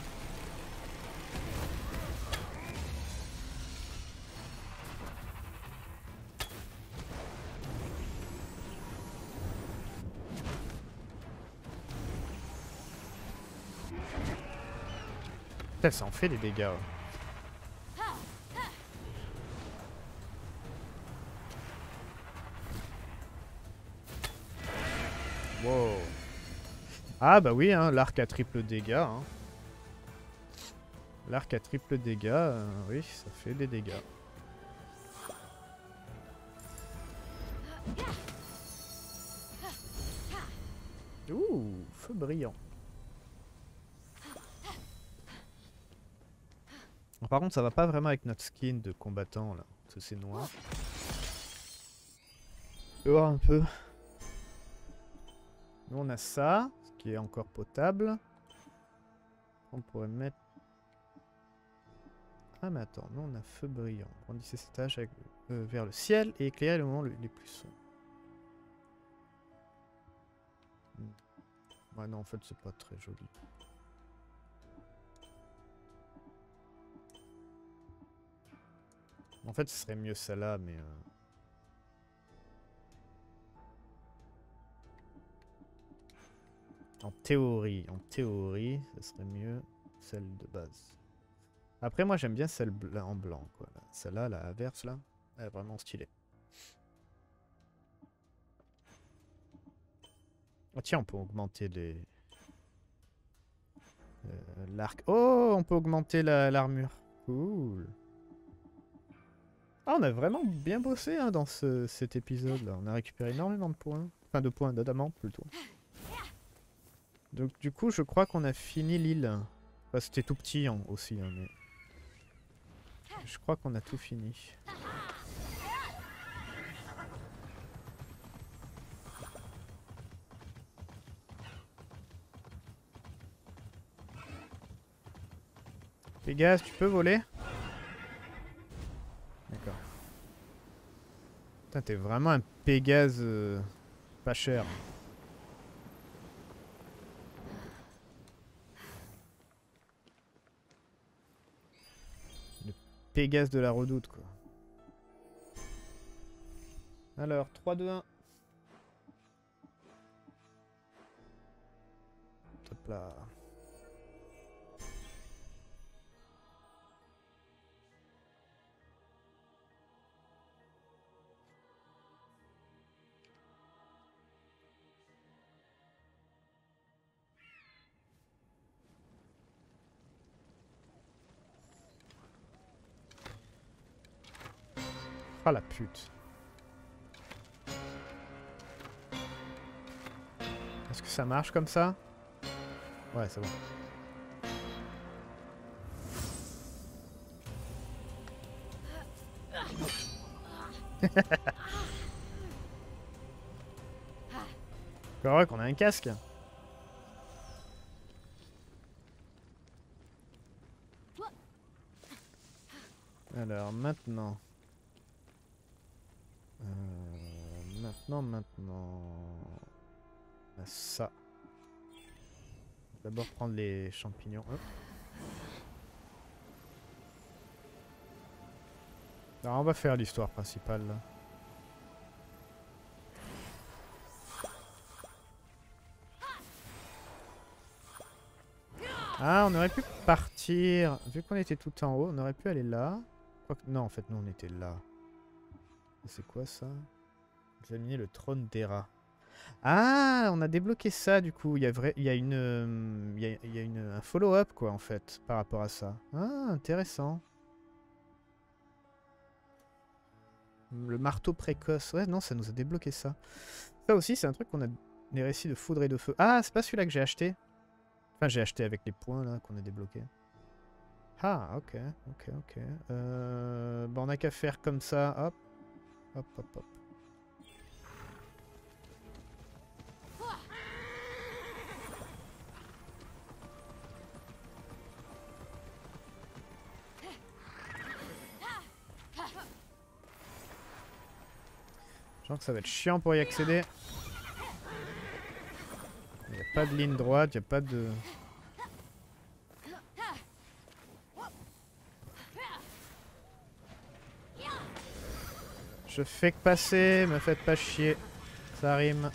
Putain, ça en fait des dégâts. Ouais. Wow. Ah bah oui, hein, l'arc à triple dégâts. Hein. L'arc à triple dégâts, oui, ça fait des dégâts. Ouh, feu brillant. Par contre, ça va pas vraiment avec notre skin de combattant là, parce que c'est noir. Je vais voir un peu. Nous on a ça, ce qui est encore potable. On pourrait mettre... Ah mais attends, nous on a feu brillant. Brandissez cet âge avec, vers le ciel et éclairer le moment les plus sombres. Ouais non en fait c'est pas très joli. En fait ce serait mieux celle-là mais... en théorie, ce serait mieux celle de base. Après moi j'aime bien celle en blanc quoi. Celle-là, la averse là, elle est vraiment stylée. Oh tiens on peut augmenter les... l'arc. Oh on peut augmenter l'armure. Cool. Ah on a vraiment bien bossé hein, dans cet épisode là. On a récupéré énormément de points. Enfin de points d'adamant plutôt. Donc du coup je crois qu'on a fini l'île. Enfin, c'était tout petit hein, aussi hein, mais... Je crois qu'on a tout fini. Pégase, tu peux voler? D'accord. Putain, t'es vraiment un Pégase pas cher. Le Pégase de la redoute, quoi. Alors, 3, 2, 1. Hop là. Ah la pute. Est-ce que ça marche comme ça? Ouais, c'est bon. C'est vrai qu'on a un casque. Alors maintenant... Maintenant... Ça. D'abord prendre les champignons. Hop. Alors on va faire l'histoire principale là. Ah, on aurait pu partir. Vu qu'on était tout en haut, on aurait pu aller là. Non, en fait, nous on était là. C'est quoi ça? Examiner le trône d'Hera. Ah, on a débloqué ça du coup. Il y a un follow-up quoi en fait par rapport à ça. Ah, intéressant. Le marteau précoce. Ouais, non, ça nous a débloqué ça. Ça aussi, c'est un truc qu'on a... Les récits de foudre et de feu. Ah, c'est pas celui-là que j'ai acheté. Enfin, j'ai acheté avec les points là qu'on a débloqués. Ah, ok. Bah, on a qu'à faire comme ça. Hop. Hop, hop, hop. Je sens que ça va être chiant pour y accéder. Il n'y a pas de ligne droite, il n'y a pas de... Je fais que passer, me faites pas chier. Ça rime.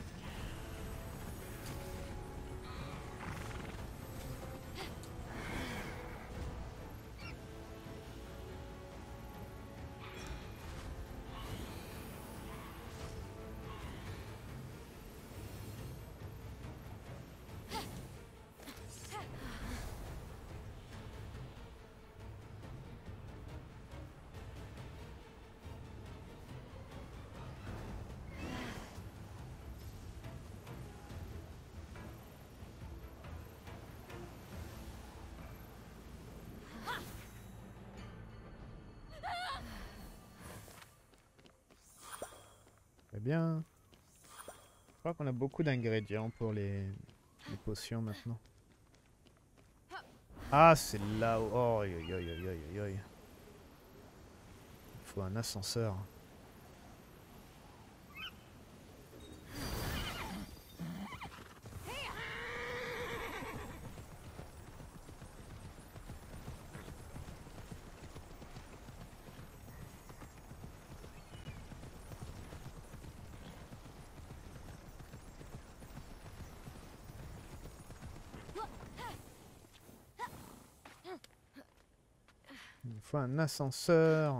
Très bien. crois qu'on a beaucoup d'ingrédients pour les potions maintenant. Ah, c'est là où... Oh, aïe, aïe, aïe, aïe, aïe, aïe. Il faut un ascenseur. Il faut un ascenseur.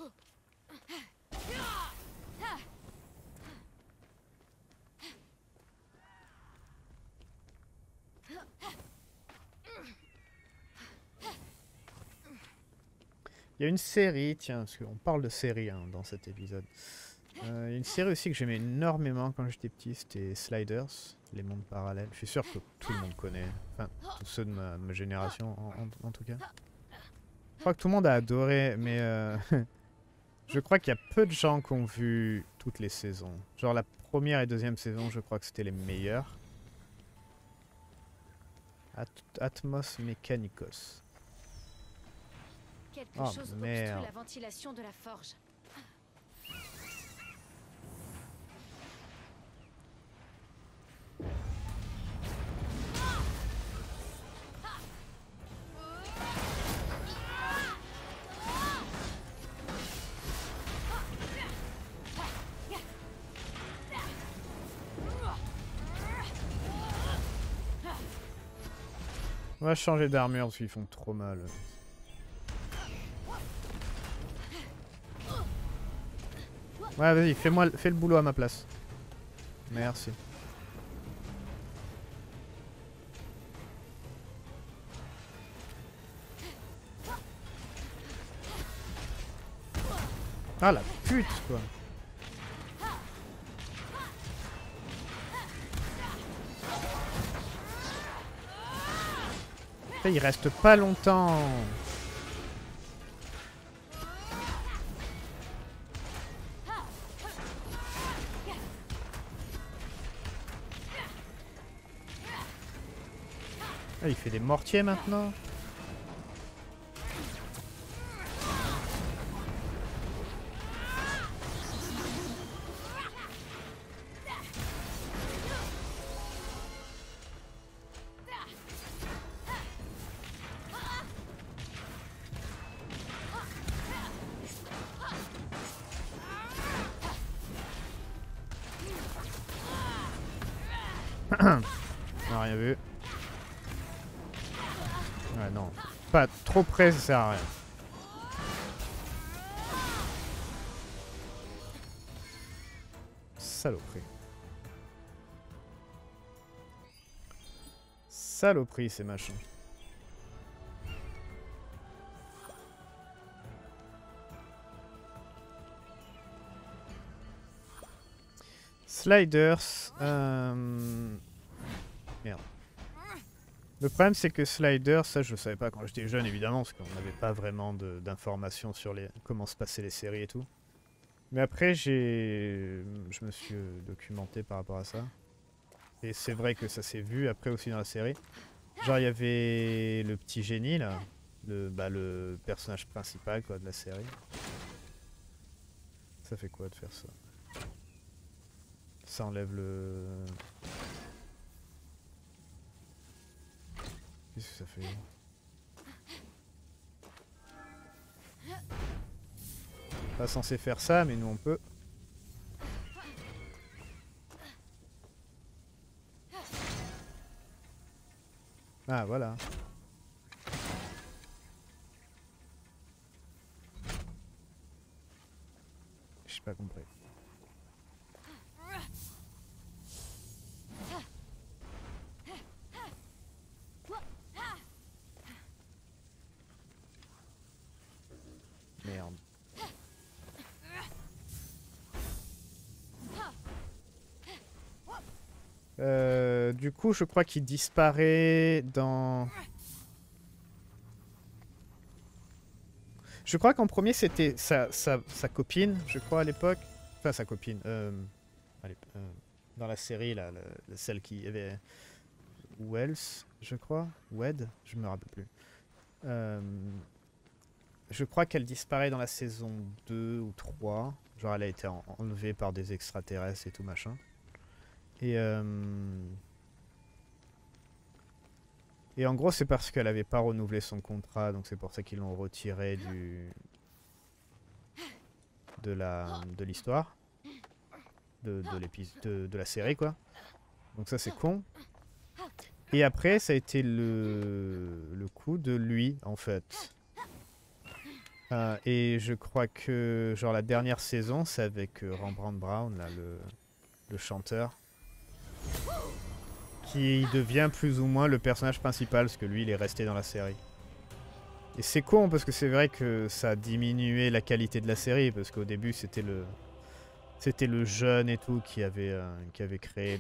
Il y a une série, tiens, parce qu'on parle de série hein, dans cet épisode. Il y a une série aussi que j'aimais énormément quand j'étais petit, c'était Sliders, les mondes parallèles. Je suis sûr que tout le monde connaît, enfin tous ceux de ma génération en tout cas. Je crois que tout le monde a adoré, mais je crois qu'il y a peu de gens qui ont vu toutes les saisons. Genre la première et deuxième saison, je crois que c'était les meilleures. Atmos Mechanicos. Quelque Oh, chose obstrue merde. la ventilation de la forge. On va changer d'armure parce qu'ils font trop mal. Ouais, vas-y, fais le boulot à ma place. Merci. Ah la pute quoi. Putain, il reste pas longtemps. Ah, il fait des mortiers maintenant. Non, rien vu. Ouais, non. Pas trop près, ça sert à rien. Saloperie. Saloperie, ces machins. Sliders. Merde. Le problème c'est que Sliders, ça je savais pas quand j'étais jeune évidemment, parce qu'on n'avait pas vraiment d'informations sur comment se passaient les séries et tout. Mais après je me suis documenté par rapport à ça. Et c'est vrai que ça s'est vu après aussi dans la série. Genre il y avait le petit génie là, le personnage principal quoi, de la série. Ça fait quoi de faire ça? Ça enlève le... Qu'est-ce que ça fait? Pas censé faire ça, mais nous on peut. Ah voilà. J'ai pas compris. Merde. Du coup, je crois qu'il disparaît dans... Je crois qu'en premier, c'était sa copine, je crois, à l'époque. Enfin, sa copine. Dans la série, là, celle qui avait... Wells, je crois. Wed, je me rappelle plus. Je crois qu'elle disparaît dans la saison 2 ou 3. Genre elle a été enlevée par des extraterrestres et tout machin. Et en gros c'est parce qu'elle avait pas renouvelé son contrat, donc c'est pour ça qu'ils l'ont retiré de l'histoire. De la série quoi. Donc ça c'est con. Et après ça a été le coup de lui en fait. Et je crois que genre la dernière saison c'est avec Rembrandt Brown là, le chanteur, qui devient plus ou moins le personnage principal parce que lui il est resté dans la série. Et c'est con parce que c'est vrai que ça a diminué la qualité de la série parce qu'au début c'était le jeune et tout qui avait créé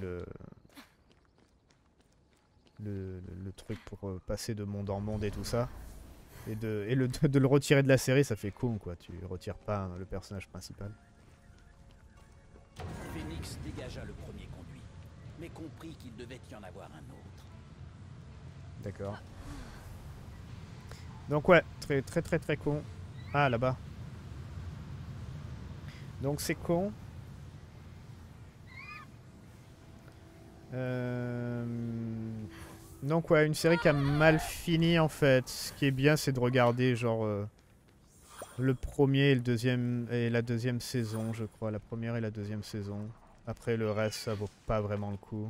le truc pour passer de monde en monde et tout ça. Et de le retirer de la série, ça fait con quoi, tu retires pas le personnage principal. Phénix dégagea le premier conduit, mais comprit qu'il devait y en avoir un autre. D'accord. Donc ouais, très con. Ah là-bas. Donc c'est con. Donc ouais, une série qui a mal fini en fait. Ce qui est bien c'est de regarder genre le premier et le deuxième et la deuxième saison je crois. La première et la deuxième saison. Après le reste ça vaut pas vraiment le coup.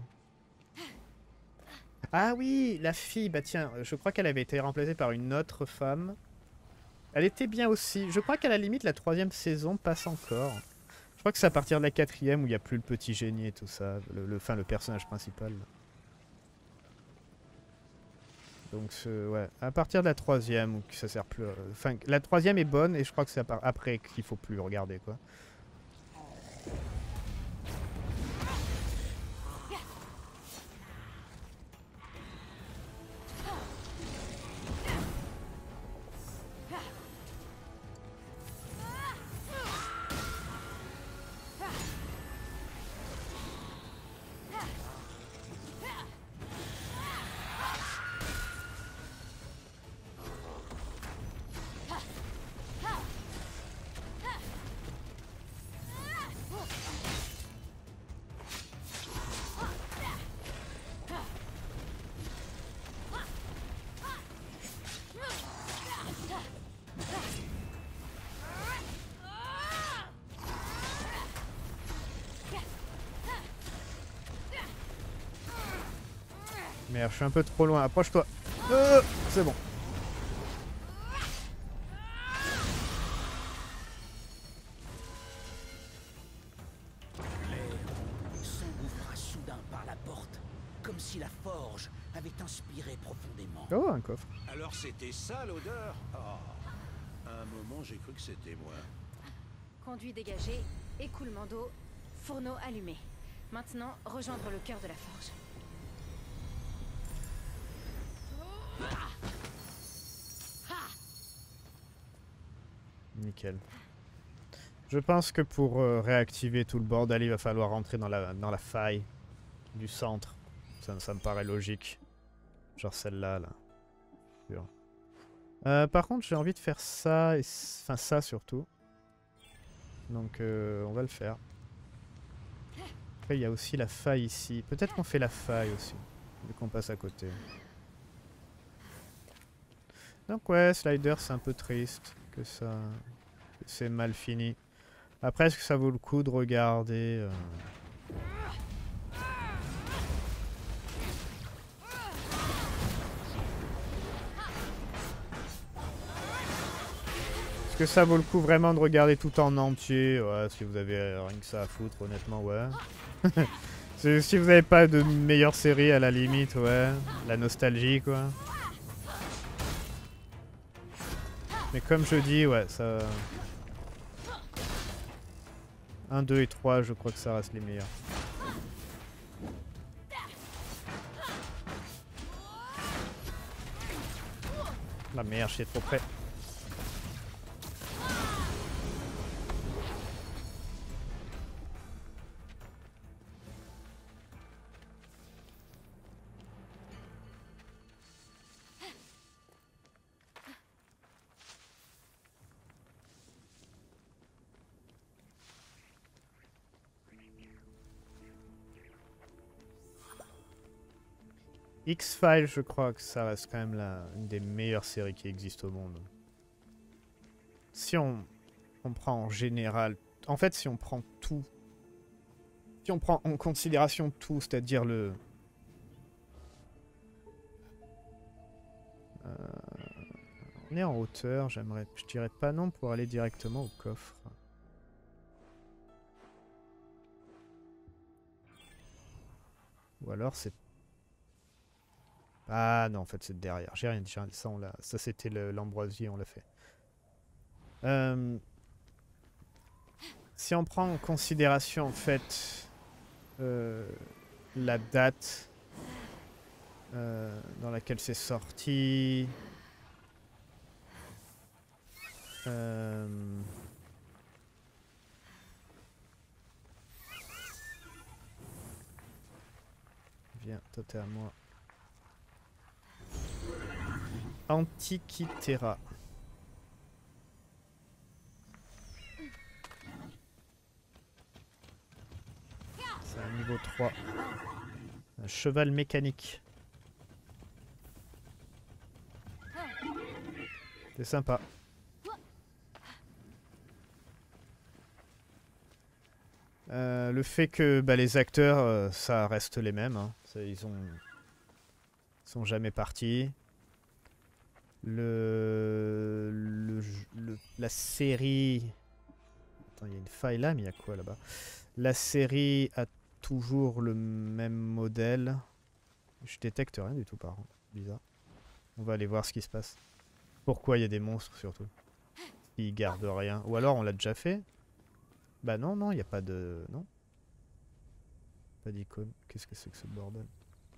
Ah oui, la fille, bah tiens, je crois qu'elle avait été remplacée par une autre femme. Elle était bien aussi. Je crois qu'à la limite la troisième saison passe encore. Je crois que c'est à partir de la quatrième où il n'y a plus le petit génie et tout ça. Le personnage principal. Donc ouais, à partir de la troisième, où ça sert plus... Enfin, la troisième est bonne et je crois que c'est après qu'il faut plus regarder quoi. Merde, je suis un peu trop loin. Approche-toi. C'est bon. L'air s'engouffra soudain par la porte, comme si la forge avait inspiré profondément. Oh, un coffre. Alors c'était ça l'odeur? Oh. À un moment j'ai cru que c'était moi. Conduit dégagé, écoulement d'eau, fourneau allumé. Maintenant, rejoindre le cœur de la forge. Nickel. Je pense que pour réactiver tout le bordel, il va falloir rentrer dans la faille du centre. Ça me paraît logique. Genre celle-là, là. Par contre, j'ai envie de faire ça, enfin ça surtout. Donc on va le faire. Après, il y a aussi la faille ici. Peut-être qu'on fait la faille aussi, vu qu'on passe à côté. Donc ouais, Slider, c'est un peu triste que c'est mal fini. Après, est-ce que ça vaut le coup de regarder Est-ce que ça vaut le coup vraiment de regarder tout en entier? Ouais, si vous avez rien que ça à foutre, honnêtement, ouais. Si vous n'avez pas de meilleure série, à la limite, ouais. La nostalgie, quoi. Mais comme je dis, ouais, ça... 1, 2 et 3, je crois que ça reste les meilleurs. La merde, je suis trop près. X-Files, je crois que ça reste quand même une des meilleures séries qui existent au monde. Si on prend en général... En fait, si on prend tout... Si on prend en considération tout, c'est-à-dire le... on est en hauteur, je dirais pas non pour aller directement au coffre. Ou alors c'est... Ah non, en fait c'est derrière. J'ai rien dit, ça c'était l'ambroisie, on l'a fait. Si on prend en considération en fait la date dans laquelle c'est sorti... Viens, toi t'es à moi. Antikythera. C'est un niveau 3. Un cheval mécanique. C'est sympa. Le fait que les acteurs, ça reste les mêmes. Hein. Ils sont jamais partis. La série... Attends, il y a une faille là, mais il y a quoi là-bas? La série a toujours le même modèle. Je détecte rien du tout par contre. Bizarre. On va aller voir ce qui se passe. Pourquoi il y a des monstres surtout? Ils gardent rien. Ou alors on l'a déjà fait? Bah non, non, il n'y a pas de... Non. Pas d'icône. Qu'est-ce que c'est que ce bordel?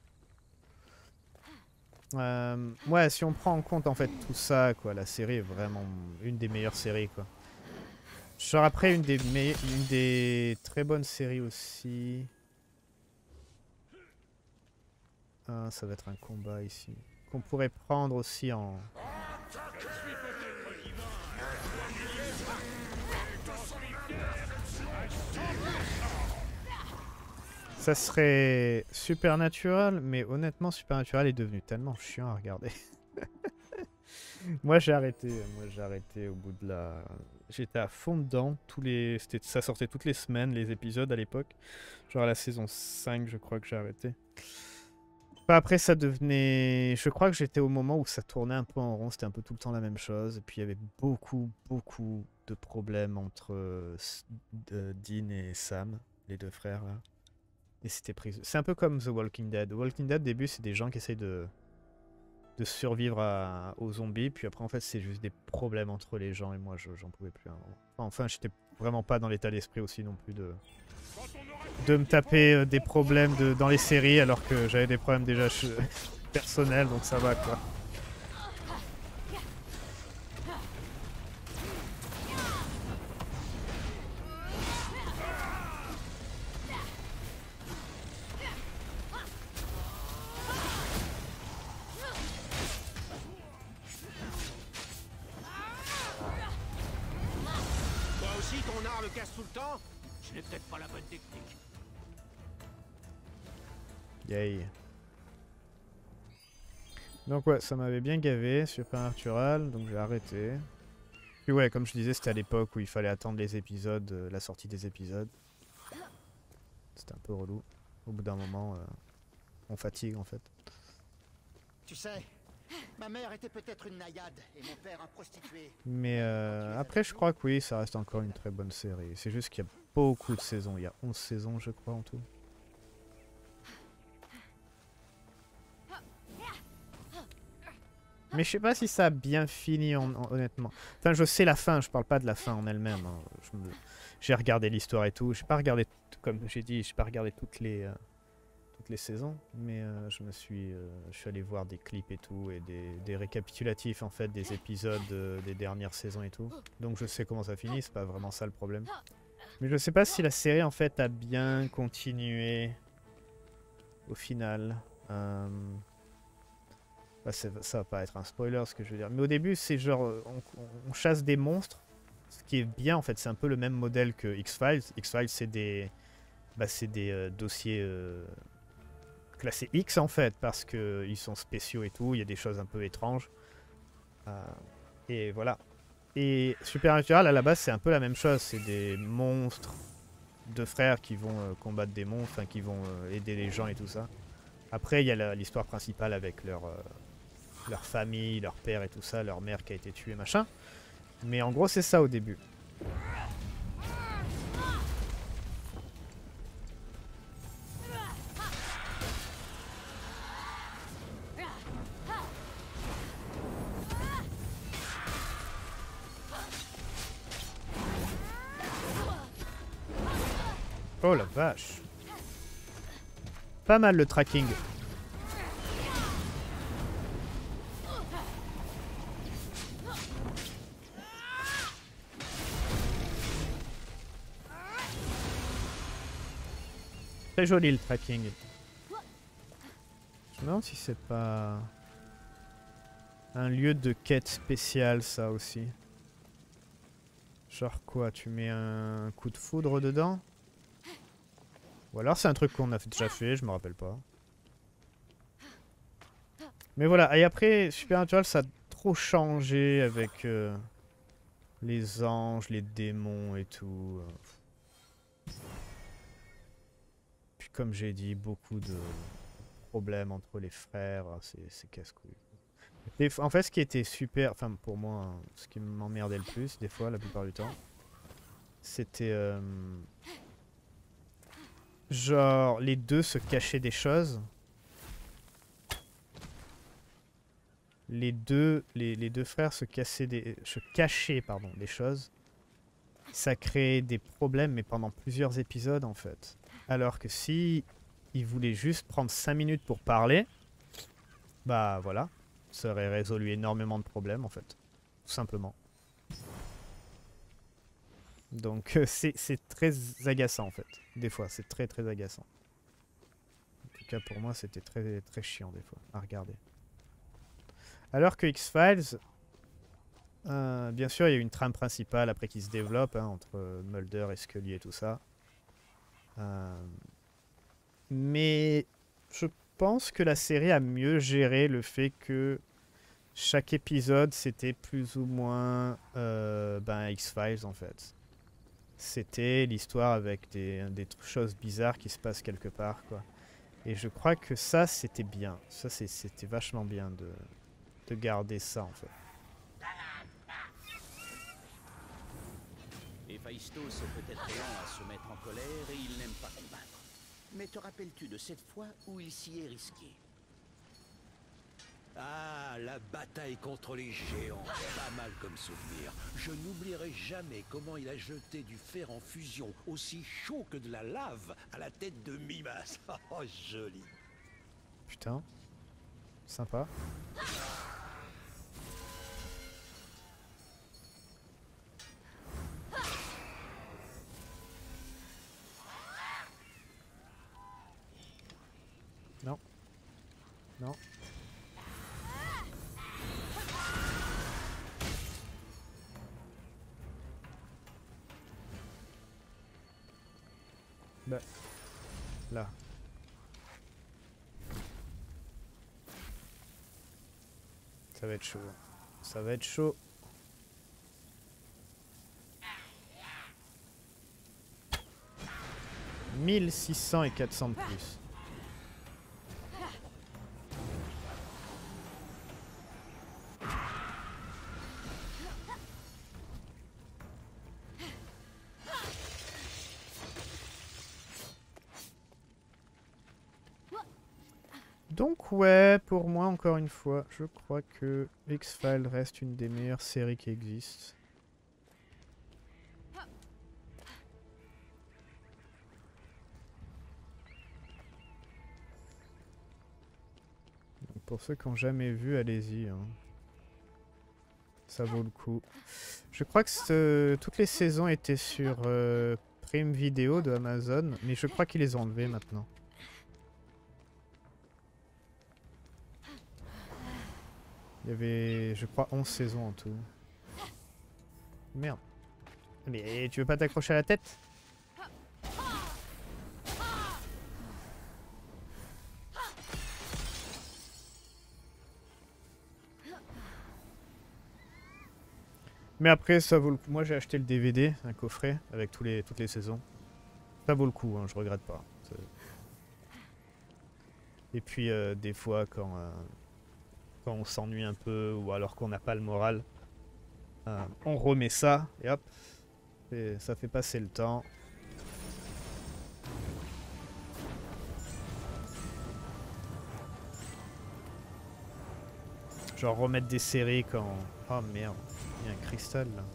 Ouais, si on prend en compte en fait tout ça, quoi, la série est vraiment une des meilleures séries, quoi. Genre après, une des très bonnes séries aussi. Ah, ça va être un combat ici. Qu'on pourrait prendre aussi en... Ça serait Supernatural, mais honnêtement, Supernatural est devenu tellement chiant à regarder. Moi, j'ai arrêté. Au bout de la... J'étais à fond dedans. Ça sortait toutes les semaines, les épisodes à l'époque. Genre à la saison 5, je crois que j'ai arrêté. Après, ça devenait... Je crois que j'étais au moment où ça tournait un peu en rond. C'était un peu tout le temps la même chose. Et puis, il y avait beaucoup de problèmes entre Dean et Sam, les deux frères, là. Et c'était pris. C'est un peu comme The Walking Dead. The Walking Dead, au début, c'est des gens qui essayent de survivre aux zombies. Puis après, en fait, c'est juste des problèmes entre les gens. Et moi, j'en pouvais plus. Enfin, j'étais vraiment pas dans l'état d'esprit aussi non plus de me taper des problèmes dans les séries. Alors que j'avais des problèmes déjà personnels. Donc ça va, quoi. Tout le temps, je n'ai peut-être pas la bonne technique. Yay. Donc ouais, ça m'avait bien gavé, Supernatural, donc j'ai arrêté. Puis ouais, comme je disais, c'était à l'époque où il fallait attendre les épisodes, la sortie des épisodes. C'était un peu relou. Au bout d'un moment, on fatigue en fait. Tu sais, ma mère était peut-être une naïade et mon père un prostitué. Mais après, je crois que oui, ça reste encore une très bonne série. C'est juste qu'il y a beaucoup de saisons. Il y a 11 saisons, je crois, en tout. Mais je sais pas si ça a bien fini, honnêtement. Enfin, je sais la fin, je parle pas de la fin en elle-même. Hein. J'ai regardé l'histoire et tout. J'ai pas regardé, comme j'ai dit, j'ai pas regardé toutes les saisons, mais je suis allé voir des clips et tout, et des récapitulatifs en fait des épisodes des dernières saisons et tout. Donc je sais comment ça finit, c'est pas vraiment ça le problème. Mais je sais pas si la série en fait a bien continué au final. Ça va pas être un spoiler ce que je veux dire. Mais au début c'est genre on chasse des monstres, ce qui est bien en fait, c'est un peu le même modèle que X-Files. X-Files c'est des dossiers classés X en fait, parce qu'ils sont spéciaux et tout, il y a des choses un peu étranges. Et voilà. Et Supernatural, à la base, c'est un peu la même chose. C'est des monstres, deux frères qui vont combattre des monstres, enfin, qui vont aider les gens et tout ça. Après, il y a l'histoire principale avec leur famille, leur père et tout ça, leur mère qui a été tuée, machin. Mais en gros, c'est ça au début. Oh la vache. Pas mal le tracking. Très joli le tracking. Je me demande si c'est pas un lieu de quête spécial ça aussi. Genre quoi, tu mets un coup de foudre dedans? Ou alors c'est un truc qu'on a déjà fait, je me rappelle pas. Mais voilà, et après Supernatural ça a trop changé avec les anges, les démons et tout. Puis comme j'ai dit, beaucoup de problèmes entre les frères, c'est casse-couille. En fait ce qui était super, enfin pour moi, hein, ce qui m'emmerdait le plus des fois, la plupart du temps, c'était... genre, les deux se cachaient des choses. Les deux frères se cachaient des choses. Ça créait des problèmes, mais pendant plusieurs épisodes, en fait. Alors que si ils voulaient juste prendre 5 minutes pour parler, bah voilà, ça aurait résolu énormément de problèmes, en fait. Tout simplement. Donc c'est très agaçant en fait. Des fois c'est très agaçant. En tout cas pour moi c'était très chiant des fois à regarder. Alors que X-Files, bien sûr il y a une trame principale après qui se développe hein, entre Mulder et Scully et tout ça. Mais je pense que la série a mieux géré le fait que chaque épisode c'était plus ou moins X-Files en fait. C'était l'histoire avec des choses bizarres qui se passent quelque part, quoi. Et je crois que ça, c'était bien. Ça, c'était vachement bien de garder ça, en fait. Héphaïstos est peut-être lent à se mettre en colère et il n'aime pas combattre. Mais te rappelles-tu de cette fois où il s'y est risqué? Ah, la bataille contre les géants. Pas mal comme souvenir. Je n'oublierai jamais comment il a jeté du fer en fusion, aussi chaud que de la lave, à la tête de Mimas. Oh, joli. Putain. Sympa. Non. Non. Bah, là. Ça va être chaud. Ça va être chaud. « 1600 et 400 de plus. » Donc ouais, pour moi, encore une fois, je crois que X-Files reste une des meilleures séries qui existent. Donc pour ceux qui n'ont jamais vu, allez-y. Hein. Ça vaut le coup. Je crois que toutes les saisons étaient sur Prime Video de Amazon, mais je crois qu'ils les ont enlevées maintenant. Il y avait, je crois, 11 saisons en tout. Merde. Mais tu veux pas t'accrocher à la tête? Mais après, ça vaut le coup. Moi, j'ai acheté le DVD, un coffret, avec toutes les saisons. Ça vaut le coup, hein, je regrette pas. Et puis, des fois, quand on s'ennuie un peu, ou alors qu'on n'a pas le moral, on remet ça, et hop, et ça fait passer le temps. Genre remettre des séries quand... Oh merde, il y a un cristal là.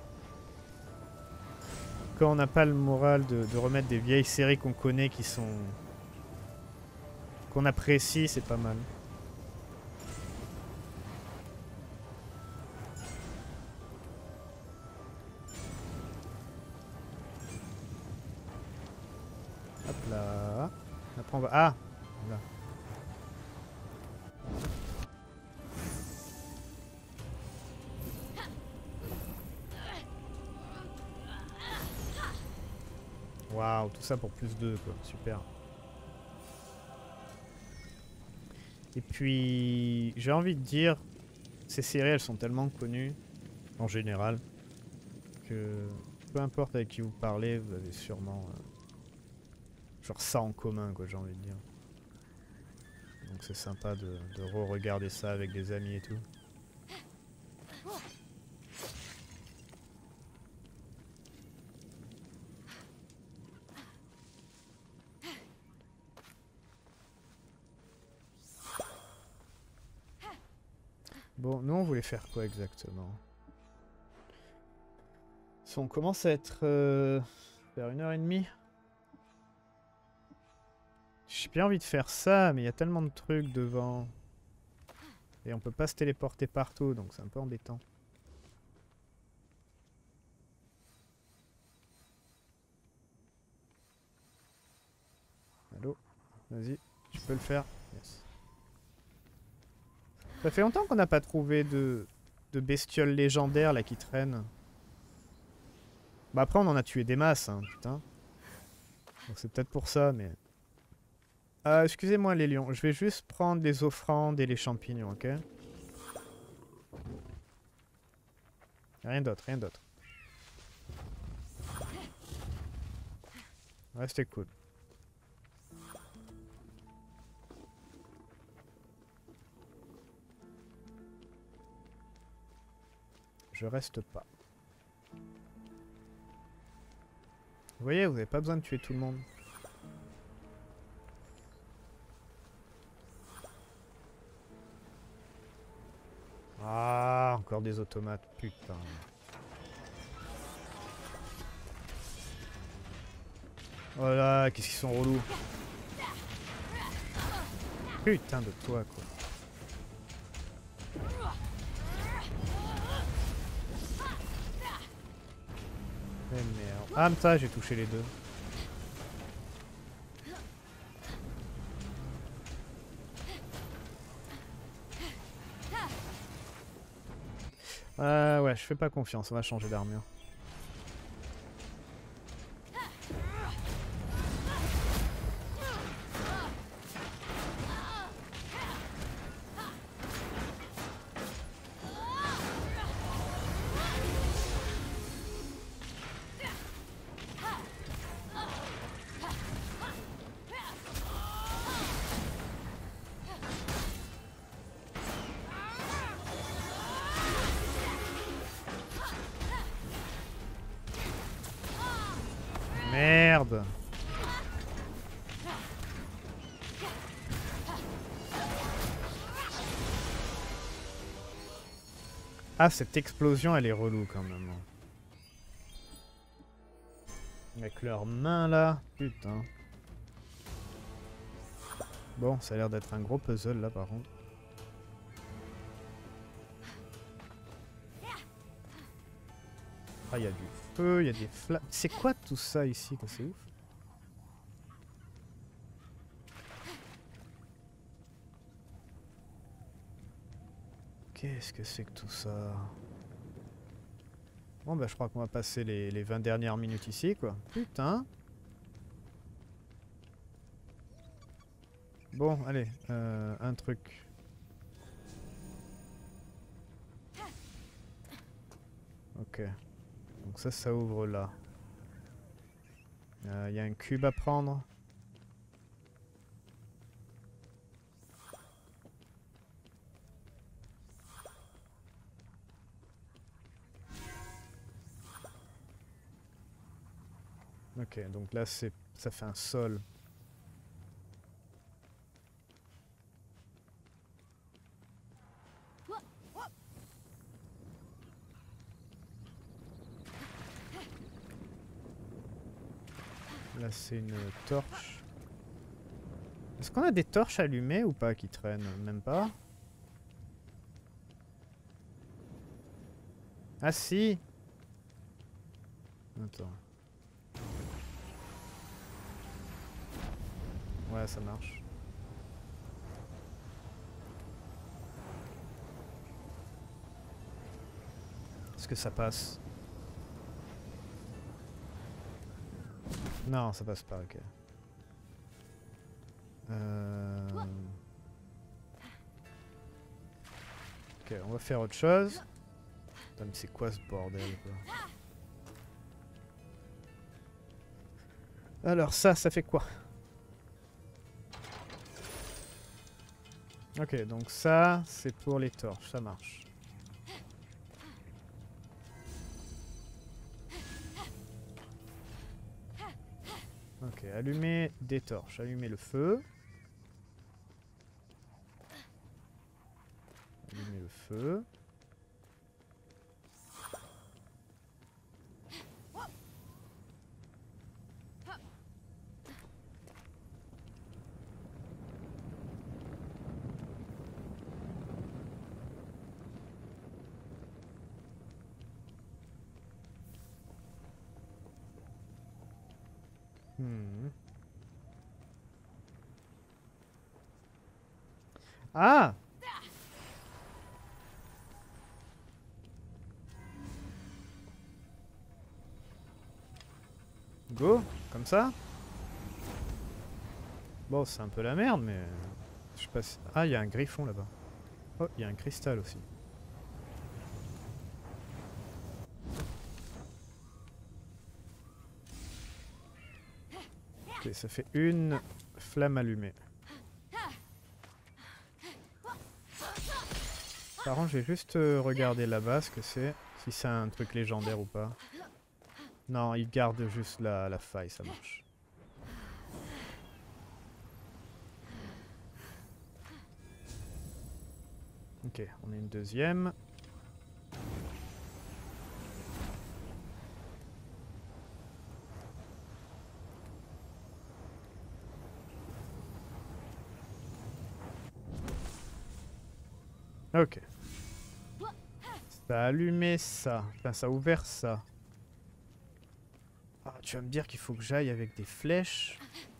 Quand on n'a pas le moral de remettre des vieilles séries qu'on connaît qui sont... qu'on apprécie, c'est pas mal. Hop là. Après on va... Ah là. Waouh, tout ça pour plus 2 quoi, super. Et puis, j'ai envie de dire, ces séries elles sont tellement connues, en général, que peu importe avec qui vous parlez, vous avez sûrement genre ça en commun quoi, j'ai envie de dire. Donc c'est sympa de re-regarder ça avec des amis et tout. Bon, nous on voulait faire quoi exactement? Si on commence à être vers 1h30. J'ai bien envie de faire ça, mais il y a tellement de trucs devant. Et on peut pas se téléporter partout, donc c'est un peu embêtant. Allô? Vas-y, tu peux le faire. Yes. Ça fait longtemps qu'on n'a pas trouvé de bestioles légendaires là qui traînent. Bah après on en a tué des masses, hein, putain. Donc c'est peut-être pour ça, mais... excusez-moi les lions, je vais juste prendre les offrandes et les champignons, ok? Rien d'autre, rien d'autre. Ouais, c'était cool. Je reste pas. Vous voyez, vous n'avez pas besoin de tuer tout le monde. Ah, encore des automates, putain. Voilà, qu'est-ce qu'ils sont relous. Putain de toi, quoi. Eh merde. Ah, mais ça, j'ai touché les deux. Ouais, je fais pas confiance, on va changer d'armure. Merde. Ah, cette explosion, elle est relou quand même. Avec leurs mains là, putain. Bon, ça a l'air d'être un gros puzzle là par contre. Ah, il y a du feu, il y a des flammes. C'est quoi tout ça ici? C'est ouf. Qu'est-ce que c'est que tout ça? Bon bah je crois qu'on va passer les 20 dernières minutes ici quoi. Putain. Bon allez, un truc. Ok. Donc ça ouvre là. Il y a un cube à prendre. Ok, donc là ça fait un sol. Là c'est une torche. Est-ce qu'on a des torches allumées ou pas qui traînent? Même pas. Ah si! Attends. Ouais, ça marche. Est-ce que ça passe? Non, ça passe pas, ok. Ok, on va faire autre chose. Putain, mais c'est quoi ce bordel, quoi? Alors ça fait quoi? Ok, donc ça, c'est pour les torches, ça marche. Ok, allumer des torches, allumer le feu. Allumer le feu. Ah! Go, comme ça. Bon, c'est un peu la merde, mais... Je sais pas si... Ah, il y a un griffon là-bas. Oh, il y a un cristal aussi. Ok, ça fait une flamme allumée. Par contre, je vais juste regarder là-bas ce que c'est. Si c'est un truc légendaire ou pas. Non, il garde juste la faille, ça marche. Ok, on a une deuxième. Ok. Ça a allumé ça. Enfin, ça a ouvert ça. Ah, tu vas me dire qu'il faut que j'aille avec des flèches.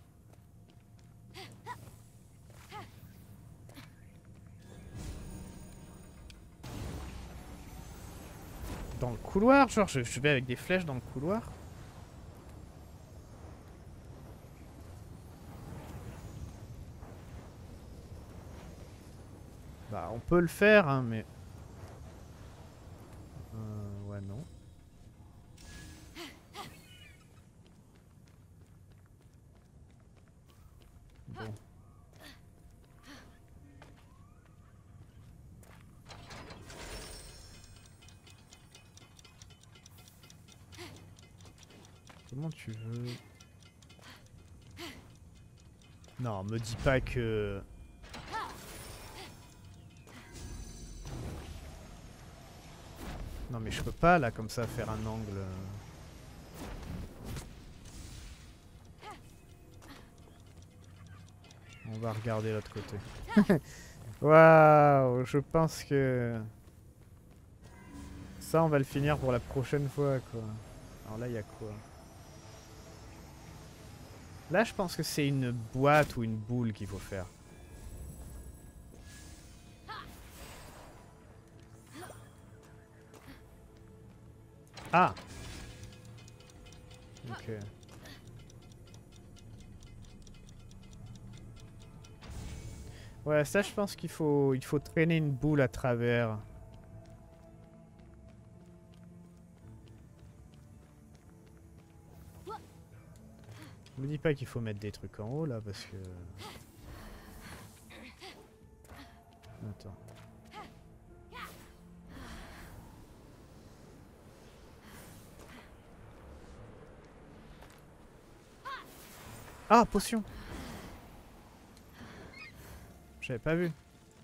Dans le couloir, genre je vais avec des flèches dans le couloir. Bah on peut le faire hein, mais... ouais non. Bon. Comment tu veux... Non, me dis pas que... Non mais je peux pas là comme ça faire un angle. On va regarder l'autre côté. Waouh, je pense que... Ça on va le finir pour la prochaine fois quoi. Alors là il y a quoi? Là je pense que c'est une boîte ou une boule qu'il faut faire. Ah! Ok. Ouais, ça je pense qu'il faut traîner une boule à travers. dis pas qu'il faut mettre des trucs en haut là parce que... Attends. Ah, potion. J'avais pas vu.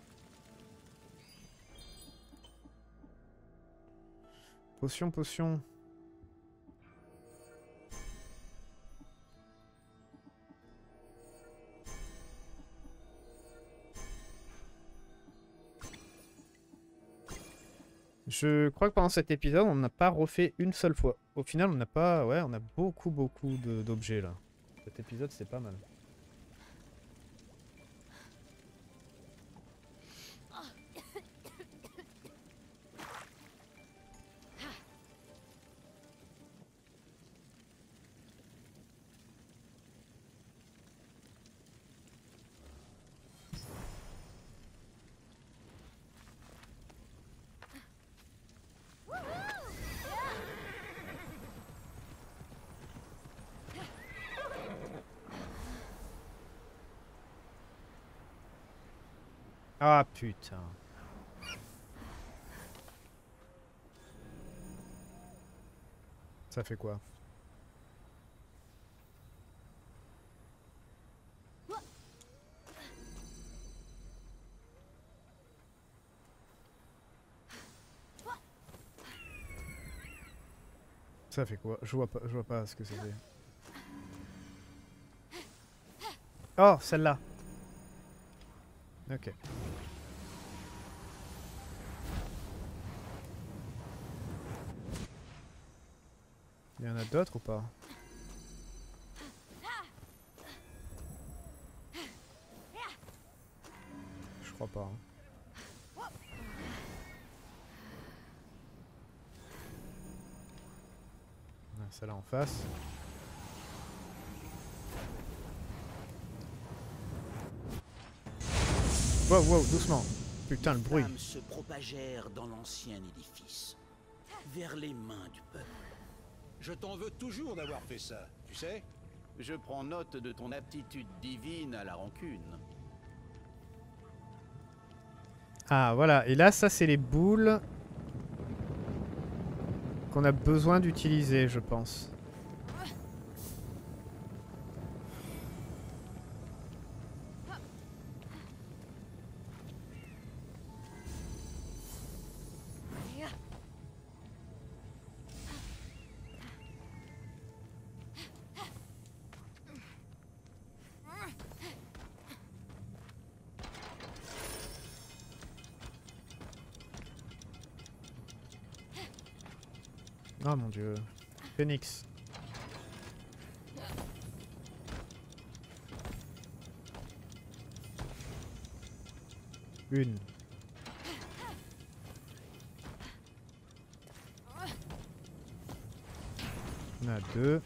Potion, potion. Je crois que pendant cet épisode, on n'a pas refait une seule fois. Au final, on n'a pas... Ouais, on a beaucoup d'objets là. Cet épisode, c'est pas mal. Ah putain. Ça fait quoi? Ça fait quoi? Je vois pas ce que ça fait. Oh, celle-là. Ok. Il y en a d'autres ou pas? Je crois pas. Hein. Celle-là en face. Wow, wow, doucement. Putain, le bruit. Les flammes se propagèrent dans l'ancien édifice, vers les mains du peuple. Je t'en veux toujours d'avoir fait ça, tu sais? Je prends note de ton aptitude divine à la rancune. Ah, voilà. Et là, ça, c'est les boules qu'on a besoin d'utiliser, je pense. Oh mon dieu. Phoenix. Une. On a deux.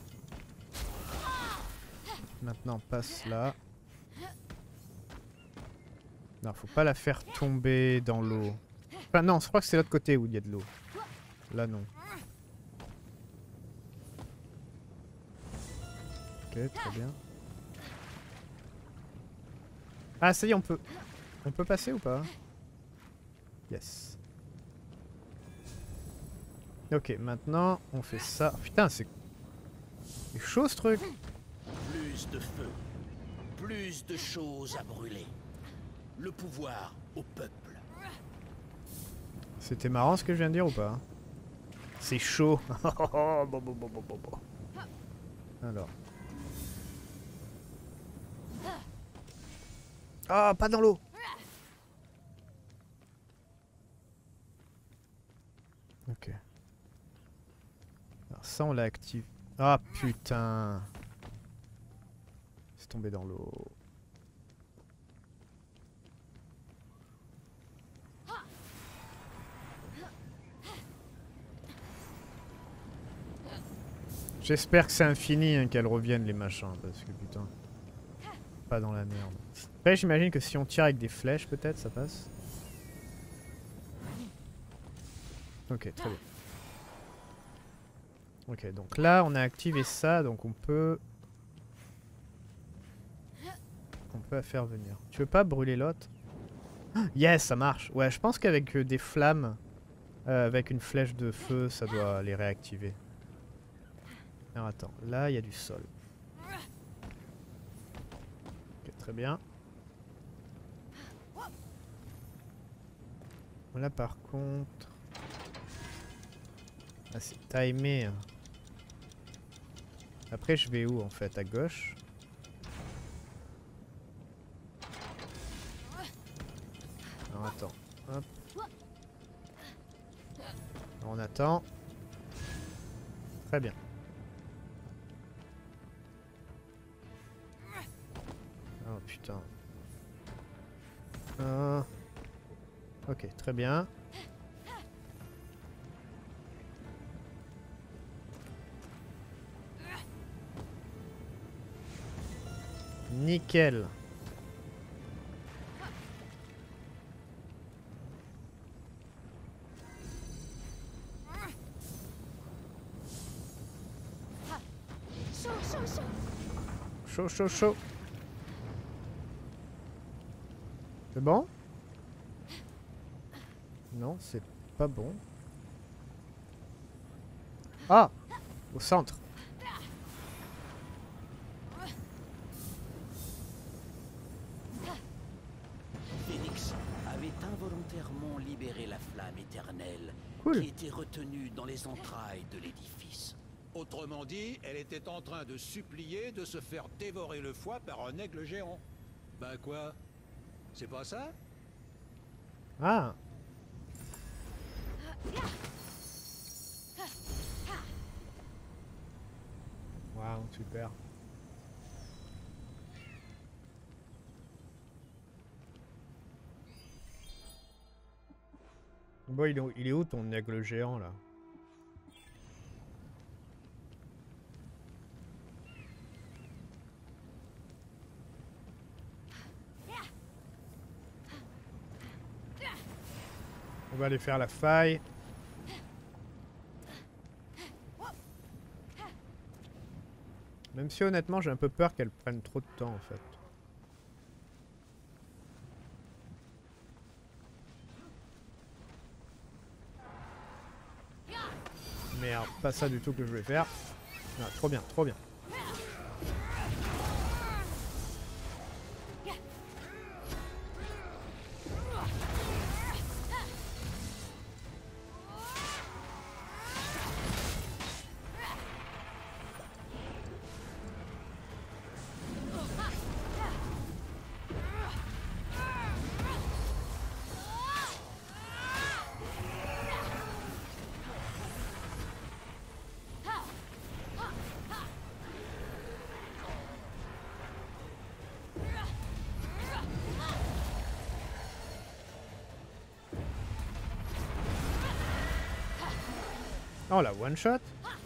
Maintenant, passe là. Non, faut pas la faire tomber dans l'eau. Enfin non, je crois que c'est l'autre côté où il y a de l'eau. Là, non. Ok, très bien. Ah, ça y est, on peut... On peut passer ou pas? Yes. Ok, maintenant, on fait ça. Putain, c'est chaud ce truc. Plus de feu, plus de choses à brûler. Le pouvoir au peuple. C'était marrant ce que je viens de dire ou pas? C'est chaud. Alors. Ah, pas dans l'eau. Ok. Alors ça, on l'active. Ah putain. C'est tombé dans l'eau. J'espère que c'est infini hein, qu'elles reviennent les machins parce que putain. Pas dans la merde. Après j'imagine que si on tire avec des flèches peut-être ça passe. Ok, très bien. Ok, donc là on a activé ça, donc on peut peux la faire venir. Tu veux pas brûler l'autre? Yes, ça marche. Ouais, je pense qu'avec des flammes, avec une flèche de feu, ça doit les réactiver. Alors attends, là il y a du sol. Ok, très bien. Là par contre... Ah, c'est timé. Après je vais où en fait? À gauche? Alors attends. Hop. On attend. Très bien. Oh putain. Ok, très bien. Nickel. Chaud, chaud, chaud. C'est bon? Non, c'est pas bon. Ah! Au centre. Phénix avait involontairement libéré la flamme éternelle Cool. qui était retenue dans les entrailles de l'édifice. Autrement dit, elle était en train de supplier de se faire dévorer le foie par un aigle géant. Ben quoi? C'est pas ça? Ah! Waouh, super. Bon, il est où ton aigle géant là? On va aller faire la faille. Même si honnêtement j'ai un peu peur qu'elle prenne trop de temps en fait. Merde, pas ça du tout que je voulais faire. Ah, trop bien, trop bien. Oh la one shot.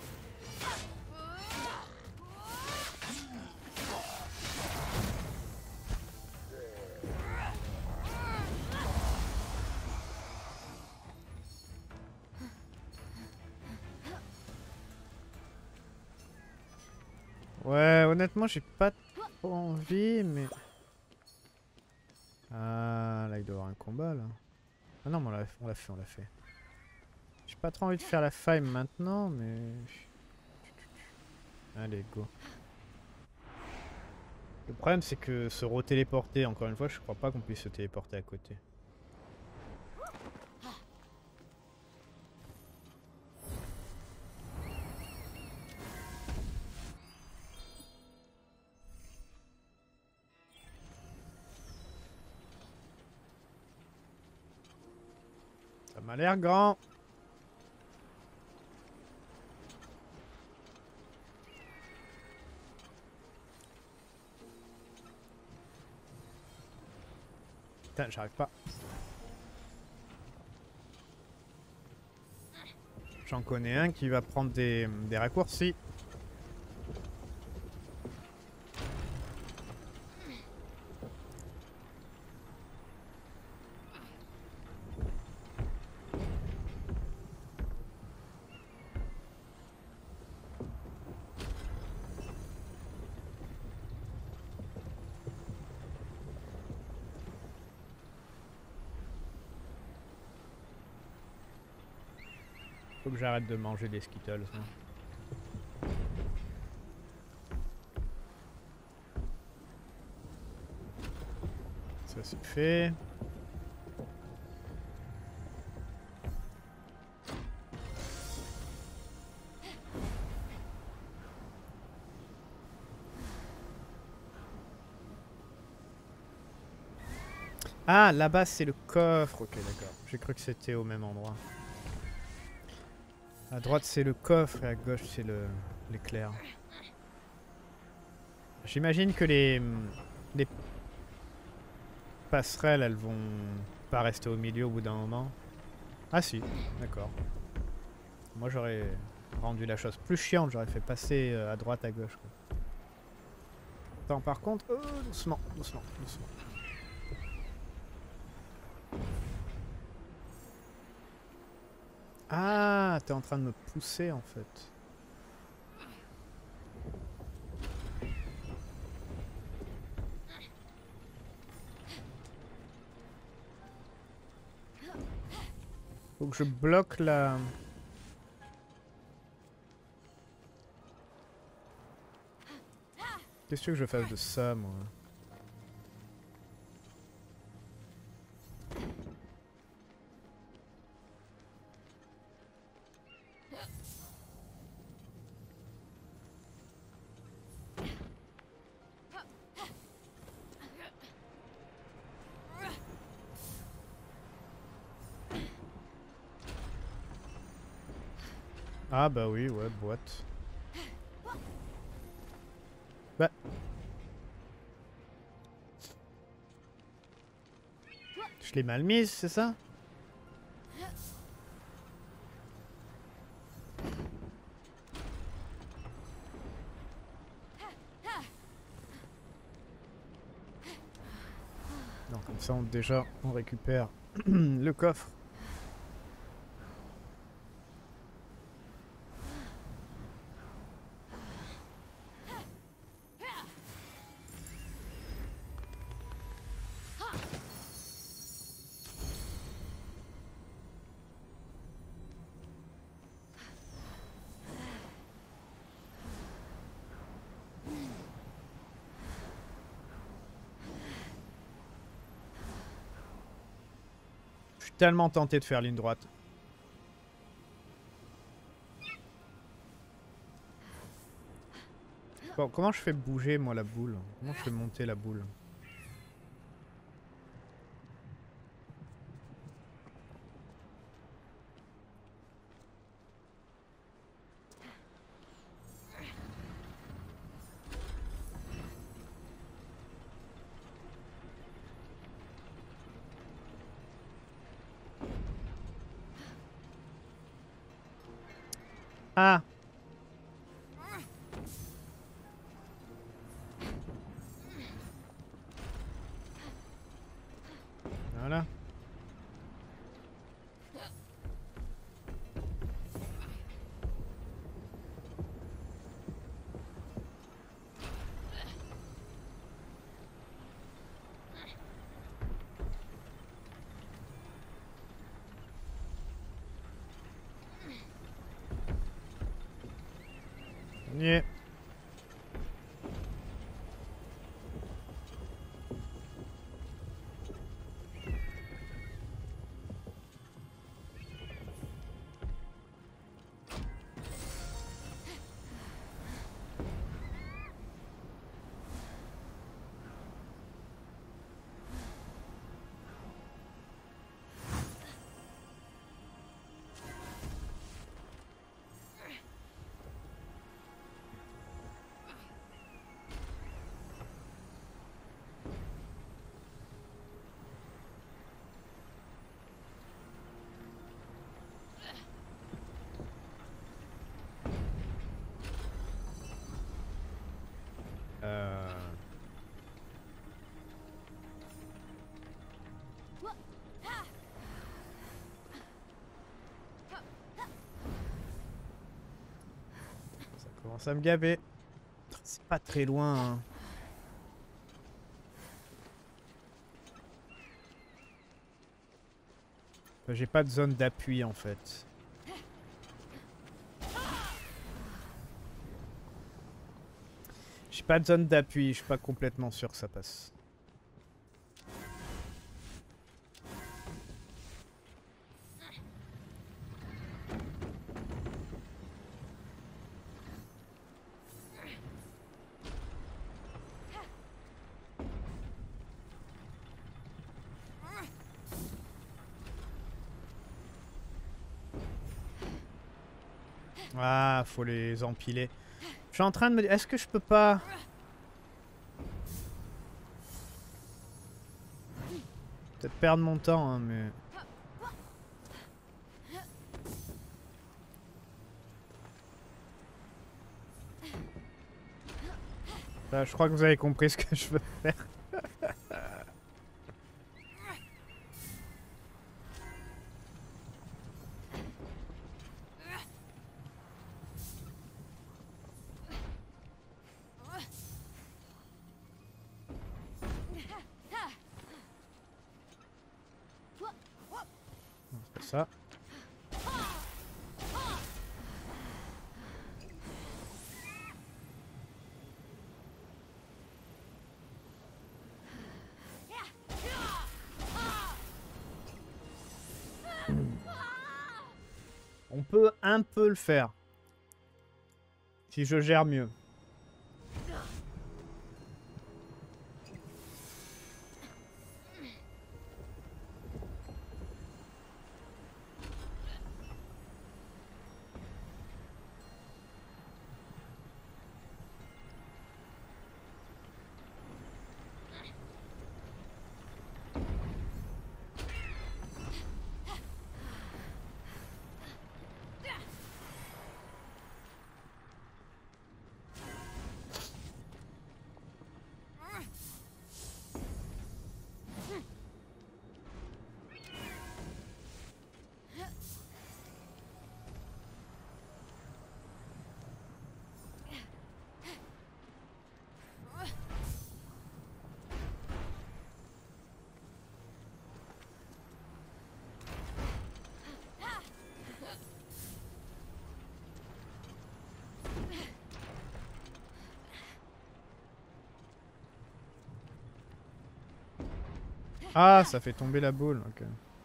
Ouais, honnêtement, j'ai pas trop envie, mais... Ah, là, il doit y avoir un combat, là. Ah non, mais on l'a fait. J'ai pas trop envie de faire la faille maintenant, mais... Allez, go. Le problème, c'est que se re-téléporter, encore une fois, je crois pas qu'on puisse se téléporter à côté. Ça m'a l'air grand. Putain, j'arrive pas. J'en connais un qui va prendre des raccourcis. Faut que j'arrête de manger des Skittles. Hein. Ça c'est fait. Ah, là-bas c'est le coffre. Ok, d'accord. J'ai cru que c'était au même endroit. À droite c'est le coffre et à gauche c'est l'éclair. J'imagine que les passerelles, elles vont pas rester au milieu au bout d'un moment. Ah si, d'accord. Moi j'aurais rendu la chose plus chiante, j'aurais fait passer à droite, à gauche. Quoi. Attends, par contre, doucement, doucement, doucement. Ah, t'es en train de me pousser en fait. Faut que je bloque la... Qu'est-ce que je fasse de ça, moi? Ah bah oui, ouais, boîte. Bah. Je l'ai mal mise, c'est ça? Non, comme ça, déjà, on récupère le coffre. Je suis tellement tenté de faire ligne droite. Bon, comment je fais bouger, moi, la boule? Comment je fais monter la boule? Ah! Voilà. Yeah. Ça commence à me gaver. C'est pas très loin. Hein. J'ai pas de zone d'appui en fait. pas de zone d'appui, je suis pas complètement sûr que ça passe. Ah, faut les empiler. Je suis en train de me dire, est-ce que je peux pas... Peut-être perdre mon temps, hein, mais... Là, je crois que vous avez compris ce que je veux faire. C'est ça. On peut un peu le faire. Si je gère mieux. Ah, ça fait tomber la boule. Ok.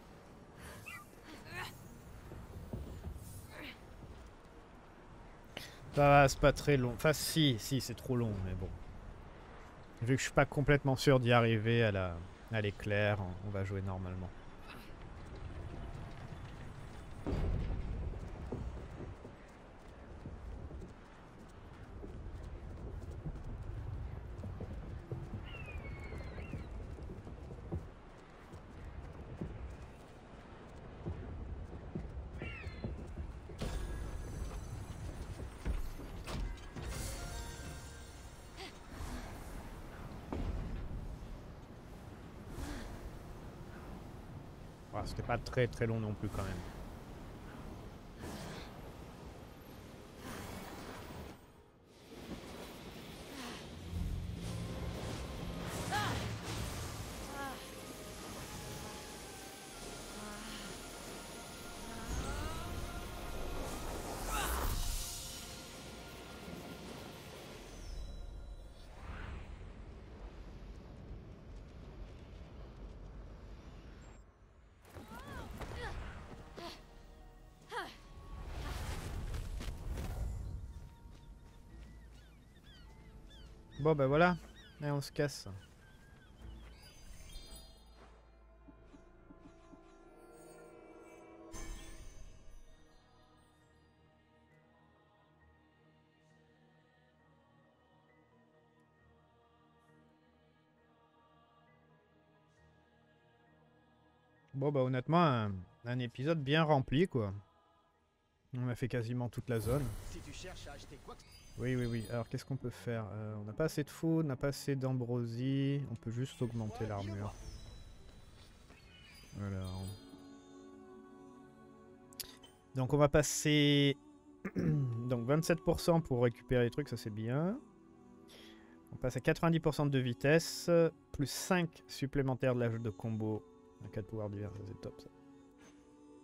Ça va, c'est pas très long. Enfin, si, c'est trop long, mais bon. Vu que je suis pas complètement sûr d'y arriver à l'éclair, on va jouer normalement. C'était pas très très long non plus quand même. Bon bah voilà, et on se casse. Bon bah honnêtement, un épisode bien rempli quoi. On a fait quasiment toute la zone. Si tu cherches à acheter quoi que... Oui. Alors qu'est-ce qu'on peut faire? On n'a pas assez de food, on n'a pas assez d'ambroisie. On peut juste augmenter l'armure. Alors... Donc on va passer... Donc 27% pour récupérer les trucs, ça c'est bien. On passe à 90% de vitesse, plus 5 supplémentaires de l'âge de combo. Un cas de pouvoir divers, ça c'est top ça.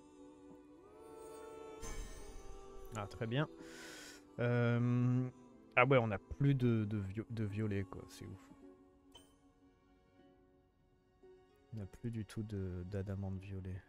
Ah très bien. Ah ouais, on a plus de violet, quoi. C'est ouf. On n'a plus du tout d'adamant violet.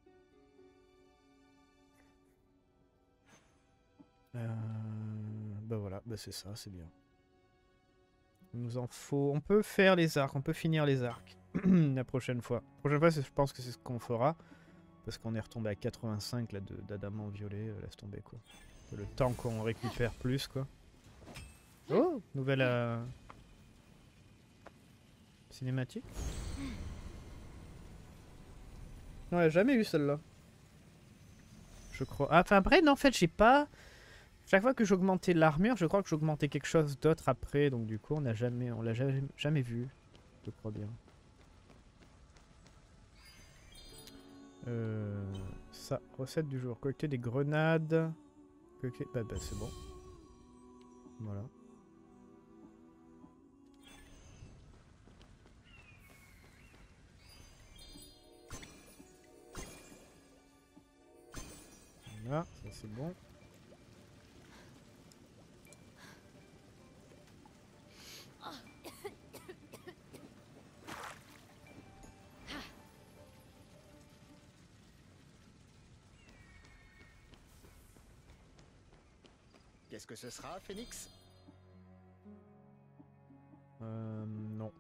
Bah voilà, bah c'est ça, c'est bien. Il nous en faut... On peut faire les arcs, on peut finir les arcs. La prochaine fois. La prochaine fois, je pense que c'est ce qu'on fera. Parce qu'on est retombé à 85 là d'adamant violet. Laisse tomber, quoi. Le temps qu'on récupère plus, quoi. Oh, nouvelle cinématique. Ouais, jamais eu celle-là. Je crois. Ah, enfin après, non, en fait, j'ai pas... Chaque fois que j'augmentais l'armure, je crois que j'augmentais quelque chose d'autre après. Donc du coup, on l'a jamais vu. Je crois bien. Ça, recette du jour. Collecter des grenades. Bah c'est bon. Voilà. Voilà, ça c'est bon. Qu'est-ce que ce sera, Phoenix? Non.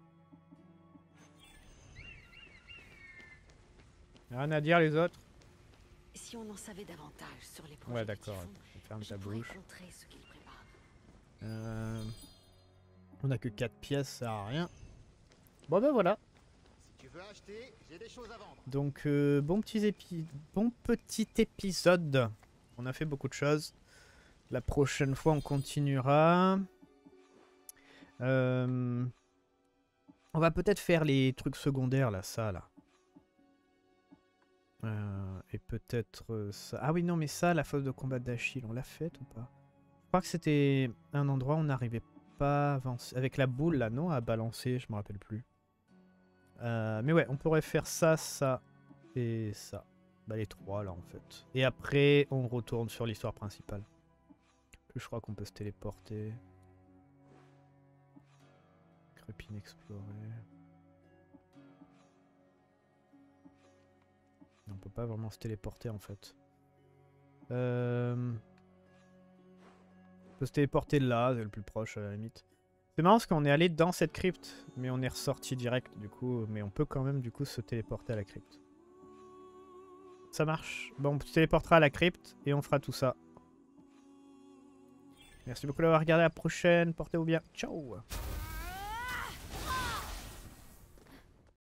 Rien à dire les autres? Si on en savait davantage sur les projets Ouais, d'accord. Ferme ta bouche. Ce qu'ils préparent. On a que 4 pièces, ça sert à rien. Bon ben voilà. Si tu veux acheter, j'ai des choses à vendre. Donc bon petit épisode. On a fait beaucoup de choses. La prochaine fois, on continuera. On va peut-être faire les trucs secondaires, là, ça, là. Et peut-être ça. Ah oui, non, mais ça, la fosse de combat d'Achille, on l'a faite ou pas? Je crois que c'était un endroit où on n'arrivait pas à avancer. Avec la boule, là, non? À balancer, je me rappelle plus. Mais ouais, on pourrait faire ça, ça et ça. Bah, les trois, là, en fait. Et après, on retourne sur l'histoire principale. Je crois qu'on peut se téléporter. Crépine explorer. On peut pas vraiment se téléporter en fait. On peut se téléporter là, c'est le plus proche à la limite. C'est marrant parce qu'on est allé dans cette crypte, mais on est ressorti direct du coup. Mais on peut quand même du coup se téléporter à la crypte. Ça marche. Bon, on se téléportera à la crypte et on fera tout ça. Merci beaucoup d'avoir regardé, à la prochaine, portez-vous bien, ciao.